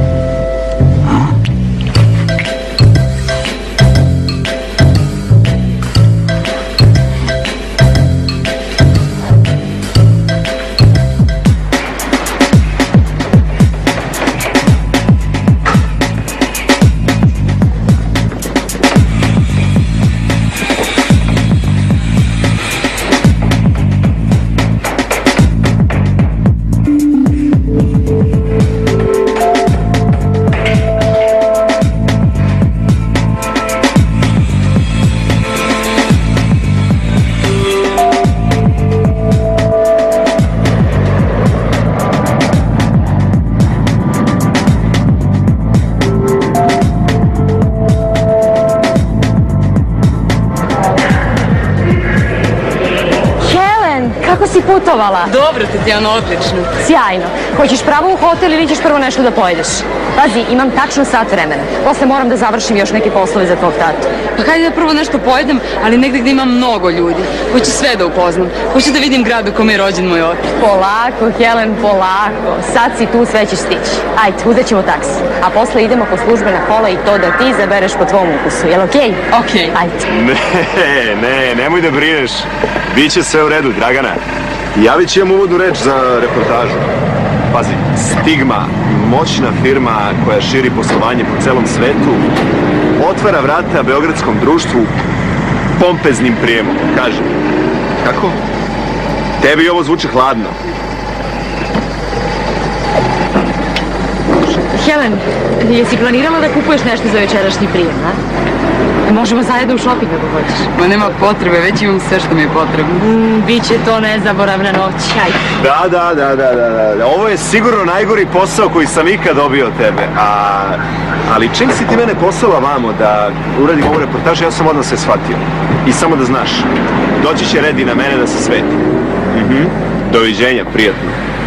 Putovala. Dobro, Tatjana, odlično. Sjajno. Hoćeš pravo u hotel ili ćeš prvo nešto da pojedeš? Pazi, imam tačno sat vremena. Posle moram da završim još neke poslove za tvog tatu. Pa hajde da prvo nešto pojedem, ali negde gde ima mnogo ljudi. Hoću sve da upoznam. Hoću da vidim grad u kome je rođen moj otac. Polako, Helen, polako. Sad si tu, sve ćeš stići. Ajde, uzet ćemo taksi. A posle idemo po službena kola i to da ti zabereš po tvom ukusu. Jel okej? Okej. Ajde. Ne, ne, nemoj da brineš. Biće sve u redu, Dragana. Ja već imam uvodnu reč za reportažu. Pazi, Stigma, moćna firma koja širi poslovanje po celom svetu, otvara vrata beogradskom društvu pompeznim prijemom. Kaže, kako? Tebi ovo zvuči hladno. Helen, jesi planirala da kupuješ nešto za večerašnji prijem, a? Možemo zajedno u shopping ako hoćeš. Ma nema potrebe, već imam sve što mi je potrebno. Mm, biće to nezaboravna noć, ajde. Da, da, da, da, da, da. Ovo je sigurno najgori posao koji sam ikad dobio od tebe. A, ali čim si ti mene poslala vamo da uradim ovu reportažu, ja sam odmah se shvatio. I samo da znaš, doći će red i na mene da se sveti. Mhm. Doviđenja, prijatno.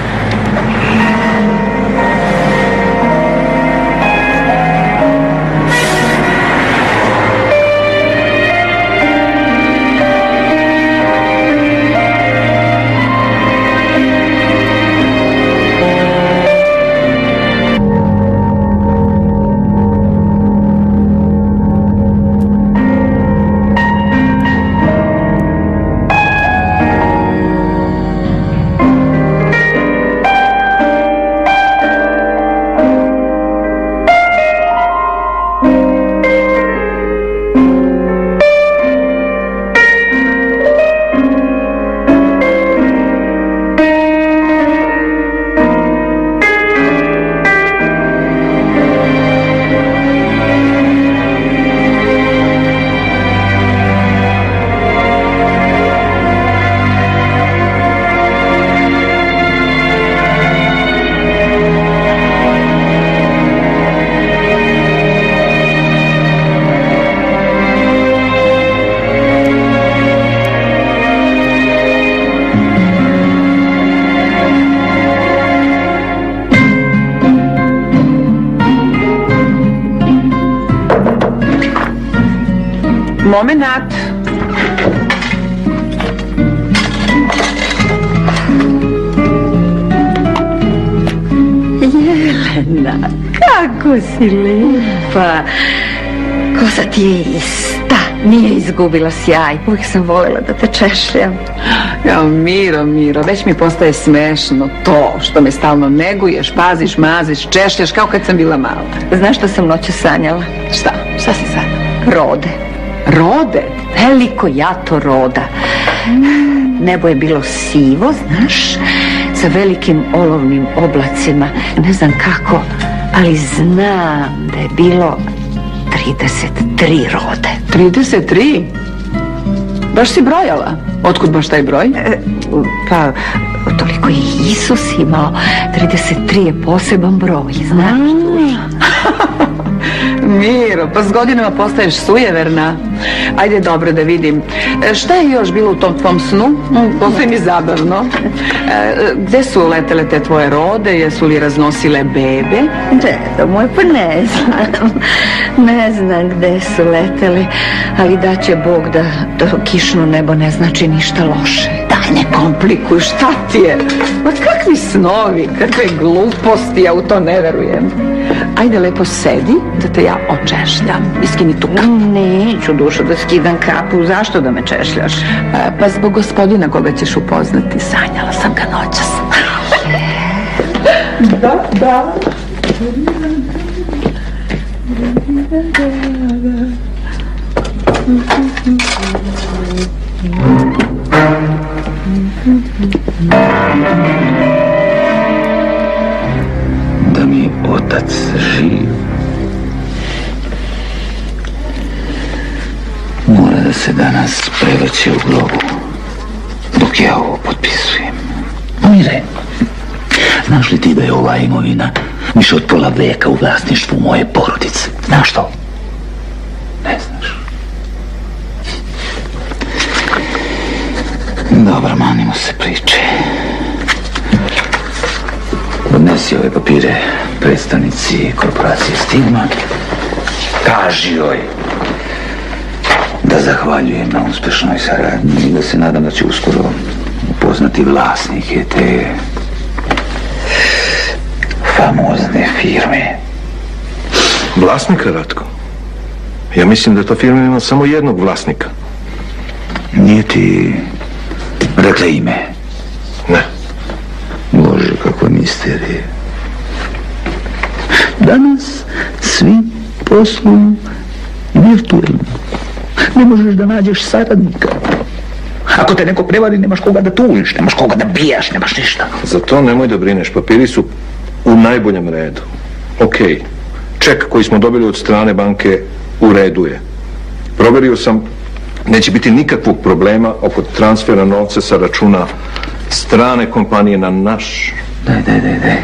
Momenat. Jelena, kako si lijepa. Kosa ti je ista, nije izgubila sjaj. Uvijek sam voljela da te češljam. Ja, Miro, Miro, već mi postaje smešno to što me stalno neguješ, paziš, maziš, češljaš kao kad sam bila mala. Znaš što sam noću sanjala? Šta? Šta si sanjala? Rode. Rode? Veliko jato roda. Nebo je bilo sivo, znaš, sa velikim olovnim oblacima. Ne znam kako, ali znam da je bilo trideset tri rode. trideset tri? Baš si brojala? Otkud baš taj broj? E, pa, toliko je Isus imao. trideset tri je poseban broj, znaš. Miro, pa s godinama postaješ sujeverna. Ajde, dobro da vidim. Šta je još bilo u tom tvom snu? Postoji mi zabavno. Gde su letele te tvoje rode? Jesu li raznosile bebe? Dedo moj, pa ne znam. Ne znam gde su letele, ali da će Bog da to kišno nebo ne znači ništa loše. Daj, ne komplikuj, šta ti je? Ma kakvi snovi, kakve gluposti, ja u to ne verujem. Ajde, lepo sedi, da te ja očešljam. Iskini tu kapu. Neću, dušo, da skidam kapu. Zašto da me češljaš? Pa zbog gospodina koga ćeš upoznati. Sanjala sam ga noćas. Da, da. Da mi je otac živ, mora da se danas prevrće u grobu dok ja ovo potpisujem. Mire, znaš li ti da je ova imovina više od pola veka u vlasništvu moje porodice? Znaš to? Ne znaš. Dobro, manimo se priče. Odnesi ove papire predstavnici korporacije Stigma. Kaži joj da zahvaljujem na uspešnoj saradnji i da se nadam da će uskoro upoznati vlasnike te famozne firme. Vlasnika, Ratko? Ja mislim da to firma ima samo jednog vlasnika. Nije ti rekla ime? Ne. Bože, kakva misterija. Danas svi posluju virtualno. Ne možeš da nađeš saradnika. Ako te neko prevari, nemaš koga da tužiš, nemaš koga da bijaš, nemaš ništa. Za to nemoj da brineš, papiri su u najboljem redu. ok. Ček koji smo dobili od strane banke u redu je. Proverio sam, neće biti nikakvog problema oko transfera novca sa računa strane kompanije na naš. Daj, daj, daj, daj.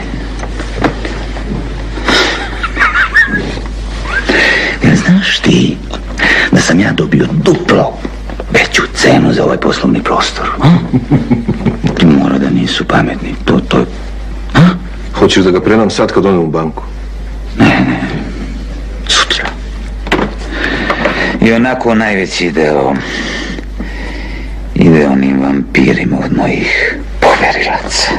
Jer znaš ti da sam ja dobio duplo veću cenu za ovaj poslovni prostor? Ti mora da nisu pametni. To, to je... Hoćeš da ga predam sad kad odem u banku? Ne, ne. Sutra. I onako najveći deo ide onim vampirima od mojih poverilaca.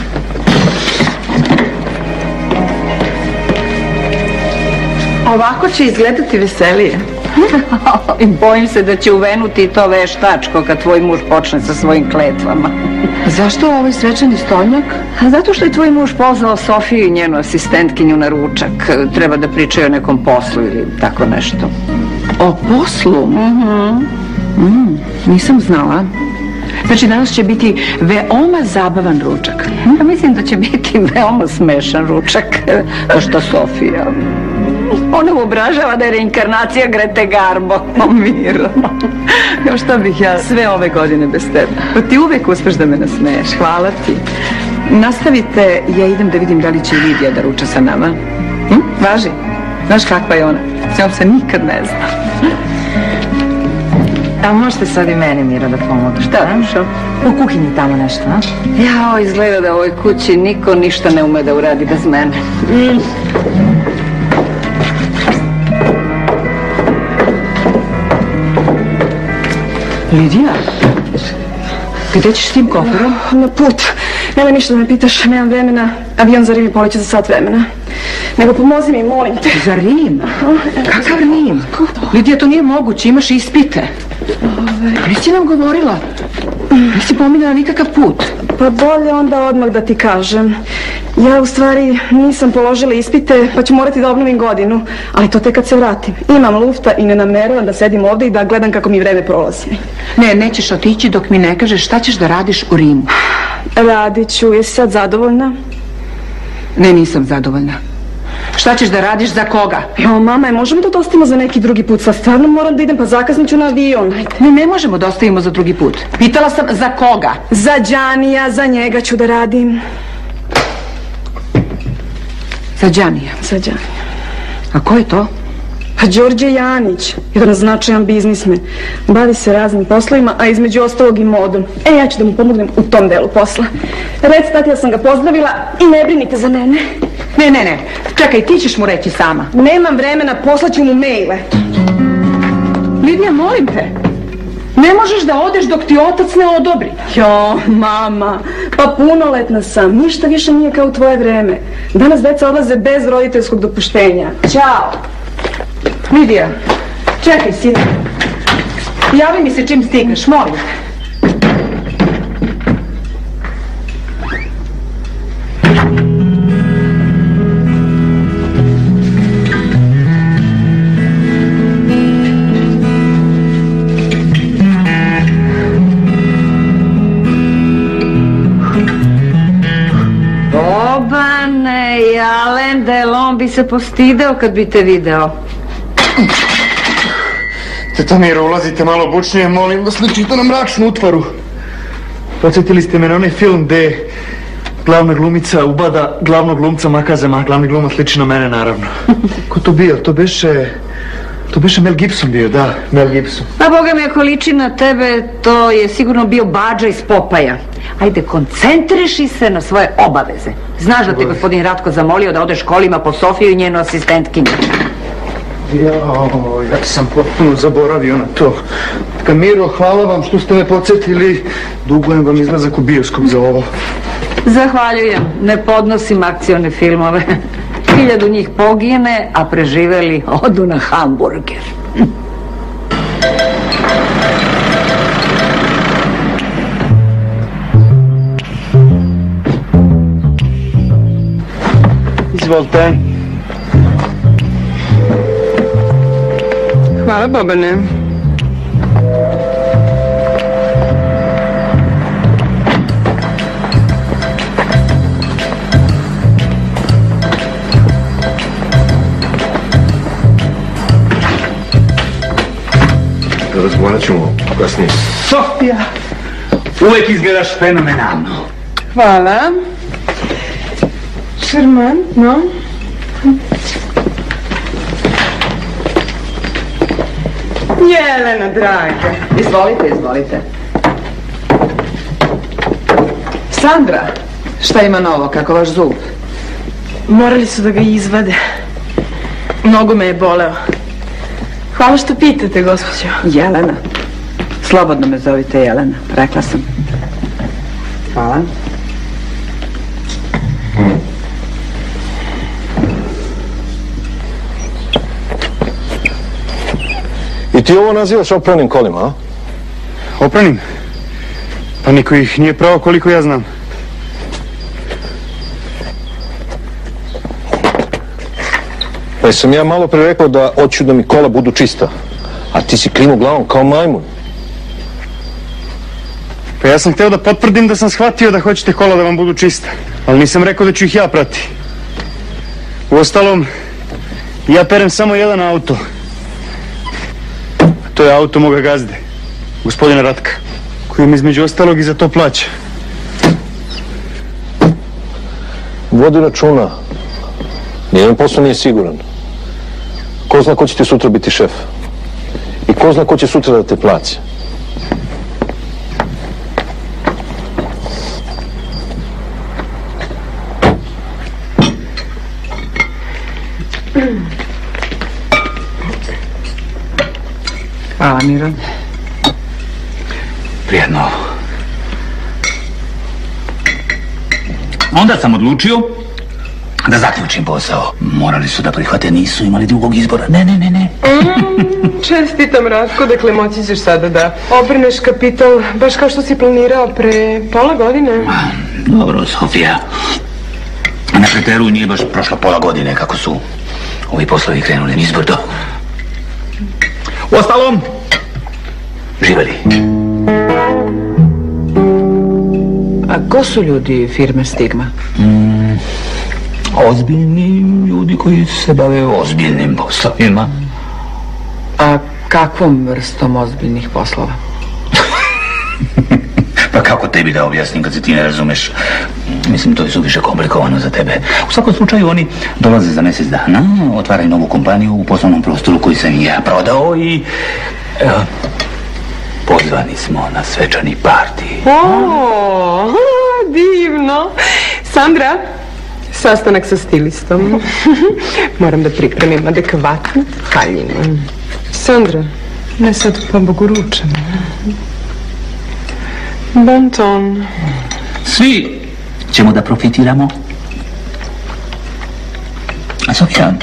Ovako će izgledati veselije. I bojim se da će uvenuti to veštačko kad tvoj muž počne sa svojim kletvama. Zašto ovaj svečani stolnjak? Zato što je tvoj muž pozvao Sofiju i njenu asistentkinju na ručak. Treba da pričaju o nekom poslu ili tako nešto. O poslu? Mhm. Mm, nisam znala. Znači danas će biti veoma zabavan ručak. Ja mislim da će biti veoma smešan ručak. To što Sofija... Ona uobražava da je reinkarnacija Grete Garbo. O, Miro. Evo šta bih ja sve ove godine bez tebe. Pa ti uvek uspeš da me nasmeješ. Hvala ti. Nastavite, ja idem da vidim da li će Lidija da ruča sa nama. Hm? Važi? Znaš kakva je ona? S njom se nikad ne zna. A možete sad i meni, Miro, da pomogu? Šta, dušo? U kuhinji tamo nešto, a? Jao, izgleda da u ovoj kući niko ništa ne ume da uradi bez mene. Mm. Lidija, gde ćeš s tim koferom? Na put. Nemoj ništa da me pitaš, nemam vremena. Avion za Rim poleće za sat vremena. Nego pomozi mi, molim te. Za Rim? Kakav Rim? Lidija, to nije moguće, imaš ispite. Nisi nam govorila. Nisi pominjala nikakav put. Pa bolje onda odmah da ti kažem. Ja u stvari nisam položila ispite, pa ću morati da obnovim godinu. Ali to tek kad se vratim. Imam lufta i ne nameravam da sedim ovdje i da gledam kako mi vreme prolazi. Ne, nećeš otići dok mi ne kažeš šta ćeš da radiš u Rimu. Radit ću. Jesi sad zadovoljna? Ne, nisam zadovoljna. Šta ćeš da radiš, za koga? Jo, mama, možemo da ostavimo za neki drugi put? Sad stvarno moram da idem, pa zakasnit ću na avion. Ne, ne možemo da ostavimo za drugi put. Pitala sam za koga? Za Đanija, za njega ću da radim. Za Đanija? Za Đanija. A ko je to? Pa Đorđe Janić, jedan značajan biznismen. Bavi se raznim poslovima, a između ostalog i modom. E, ja ću da mu pomognem u tom delu posla. Reci tati da sam ga pozdravila i ne brinite za mene. Ne, ne, ne. Čekaj, ti ćeš mu reći sama. Nemam vremena, poslaću mu maile. Lidija, molim te. Ne možeš da odeš dok ti otac ne odobri. Jo, mama, pa punoletna sam. Ništa više nije kao u tvoje vreme. Danas deca odlaze bez roditeljskog dopuštenja. Ćao. Lidija, čekaj, sine. Javi mi se čim stigneš, molim te. Obane, Jalendel, on bi se postideo kad bi te video. Teta Miro, ulazite malo bučnije, molim vas, ličite na mračnu utvaru. Podsjetili ste me na onaj film gde glavna glumica ubada glavnog glumca Makazema, glavni glumac liči na mene, naravno. Ko to bio? To beše... To beše Mel Gibson bio, da, Mel Gibson. Pa boga mi, ako liči na tebe, to je sigurno bio Badža iz Popaja. Ajde, koncentriši se na svoje obaveze. Znaš da te gospodin Ratko zamolio da odeš kolima po Sofiju i njenu asistentkinju. Jao, ja sam potpuno zaboravio na to. Miro, hvala vam što ste me podsjetili. Dugujem vam izlazak u bioskop za ovo. Zahvaljujem. Ne podnosim akcione filmove. Hiljadu njih pogine, a preživeli odu na hamburger. Izvolite. Hvala, Bobane. Razgovarat ćemo kasnije. Sofija, uvek izgledaš fenomenalno. Hvala. Šarmantno. Jelena, draga. Izvolite, izvolite. Sandra, šta ima novo, kako vaš zub? Morali su da ga izvade. Mnogo me je boleo. Hvala što pitate, gospođo. Jelena. Slobodno me zovite Jelena, rekla sam. Hvala. I ti ovo nazivaš opranim kolima, a? Opranim? Pa niko ih nije pravo koliko ja znam. Pa sam ja malo pre rekao da hoću da mi kola budu čista, a ti si klimo glavom kao majmun. Pa ja sam hteo da potvrdim da sam shvatio da hoćete kola da vam budu čista, ali nisam rekao da ću ih ja prati. Uostalom, ja perem samo jedan auto. A to je auto moga gazde, gospodina Ratka, koji mi između ostalog i za to plaća. Vodi računa. Nijedan posao nije siguran. Ko zna ko će ti sutra biti šef? I ko zna ko će sutra da te plaća? Hvala, Miro. Prijedno. Onda sam odlučio da zaključim posao. Morali su da prihvate, nisu imali drugog izbora. Ne, ne, ne, ne. Mm, čestitam, Ratko, dakle moći ćeš sada da obrneš kapital, baš kao što si planirao pre pola godine. Dobro, Sofija. Ne preteruj, nije baš prošlo pola godine kako su ovi poslovi krenuli nizbrdo. Uostalom, živeli. A ko su ljudi firme Stigma? Mm, ozbiljni ljudi koji se bave ozbiljnim poslovima. A kakvom vrstom ozbiljnih poslova? Pa kako tebi da objasnim kad se ti ne razumeš? Mislim, to je suviše komplikovano za tebe. U svakom slučaju oni dolaze za mjesec dana, otvaraju novu kompaniju u poslovnom prostoru koji sam i ja prodao i... Evo, pozvani smo na svečani parti. O, divno. Sandra, sastanak sa stilistom. Moram da pripremim adekvatnu haljinu. Sandra, ne sad pa Bogu ručam. Bon ton. Svi ćemo da profitiramo. A Sofija,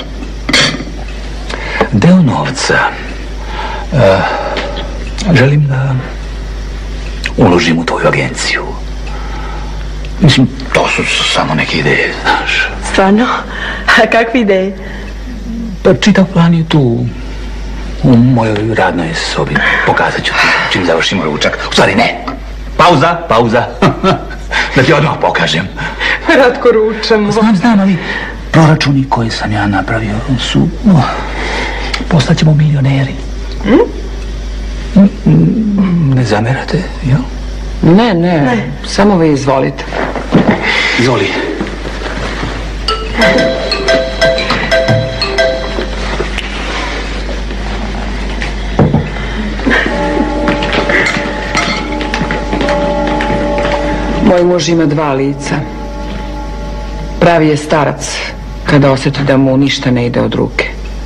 deo novca uh, želim da uložim u tvoju agenciju. Mislim, to su samo neke ideje, znaš. Stvarno? A kakve ideje? Pa čitav plan je tu, u mojoj radnoj sobi. Pokazat ću ti čim završimo ručak. U stvari ne. Pauza, pauza. Da ti odmah pokažem. Ratko, ručamo. Znam, znam, ali proračuni koje sam ja napravio su... Oh, postaćemo milioneri. Mm? Ne zamerate, jel? Ne, ne, ne. Samo vi izvolite. Izvoli. Moj muž ima dva lica. Pravi je starac kada osjeti da mu ništa ne ide od ruke.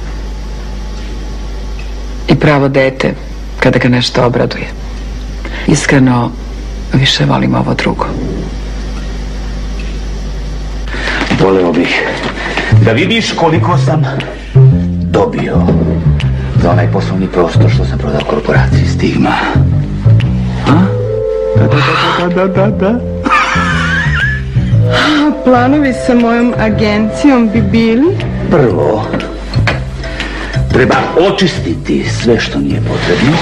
I pravo dete kada ga nešto obraduje. Iskreno, više volim ovo drugo. Voleo bih da vidiš koliko sam dobio za onaj poslovni prostor što sam prodao korporaciji Stigma. A? Da, da, da, da, da, da. Planovi sa mojom agencijom bi bili? Prvo, treba očistiti sve što nije potrebno.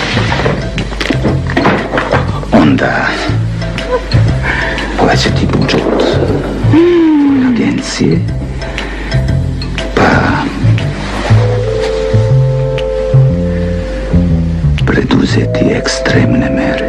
Onda povećati budžet mm. agencije. Pa preduzeti ekstremne mere.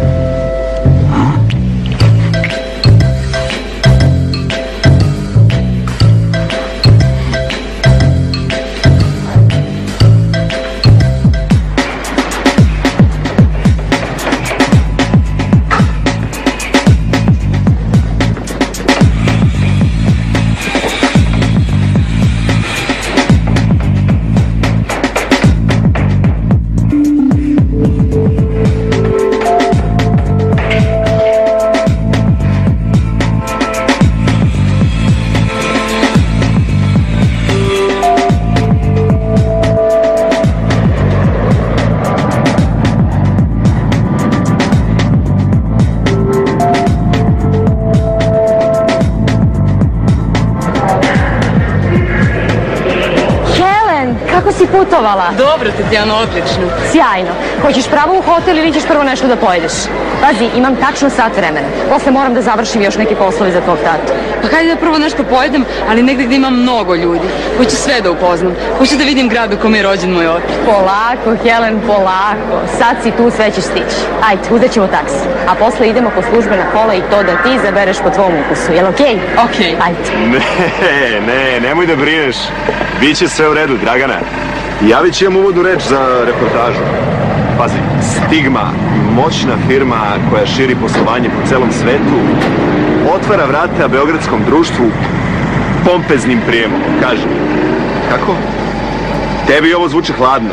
Putovala? Dobro, Tatjana, odlično. Sjajno. Hoćeš pravo u hotel ili ćeš prvo nešto da pojedeš? Pazi, imam tačno sat vremena. Posle moram da završim još neke poslove za tvog tatu. Pa hajde da prvo nešto pojedem, ali negde gde ima mnogo ljudi. Hoću sve da upoznam. Hoću da vidim grad u kome je rođen moj otac. Polako, Helen, polako. Sad si tu, sve ćeš stići. Ajde, uzet ćemo taksi. A posle idemo po službena kola i to da ti zabereš po tvom ukusu. Jel okej? Okej. Ajde. Ne, ne, nemoj da brineš. Biće sve u redu, Dragana. Javit ću vam uvodnu reč za reportažu. Pazi, Stigma, moćna firma koja širi poslovanje po celom svetu, otvara vrata beogradskom društvu pompeznim prijemom. Kaži, kako? Tebi ovo zvuči hladno.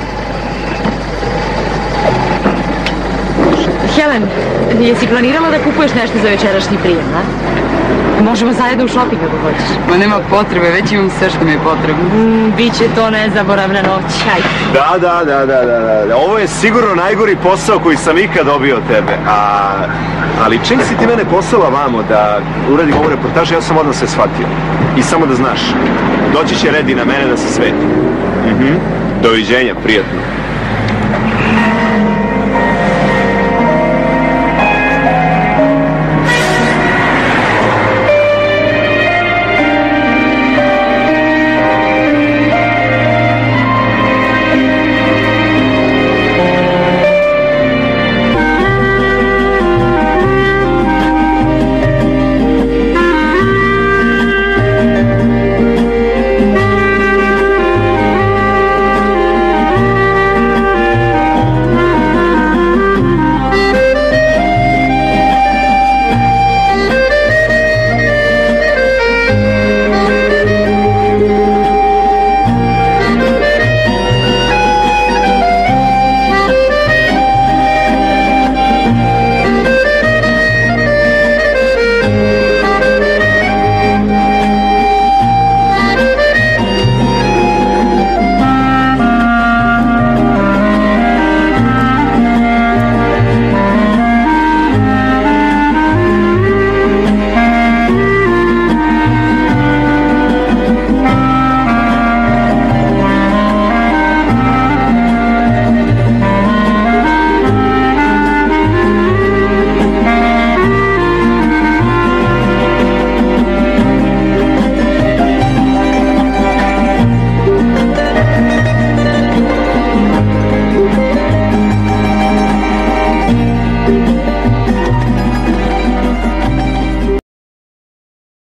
Helen, jesi planirala da kupuješ nešto za večerašnji prijem, a? Možemo zajedno u shopping ako hoćeš. Ma nema potrebe, već imam sve što mi je potrebno. Mm, biće to nezaboravna noć, ajde. Da, da, da, da, da, da. Ovo je sigurno najgori posao koji sam ikad dobio od tebe. A, ali čim si ti mene poslala vamo da uradim ovu reportažu, ja sam odmah sve shvatio. I samo da znaš, doći će red i na mene da se sveti. Mhm. Doviđenja, prijatno.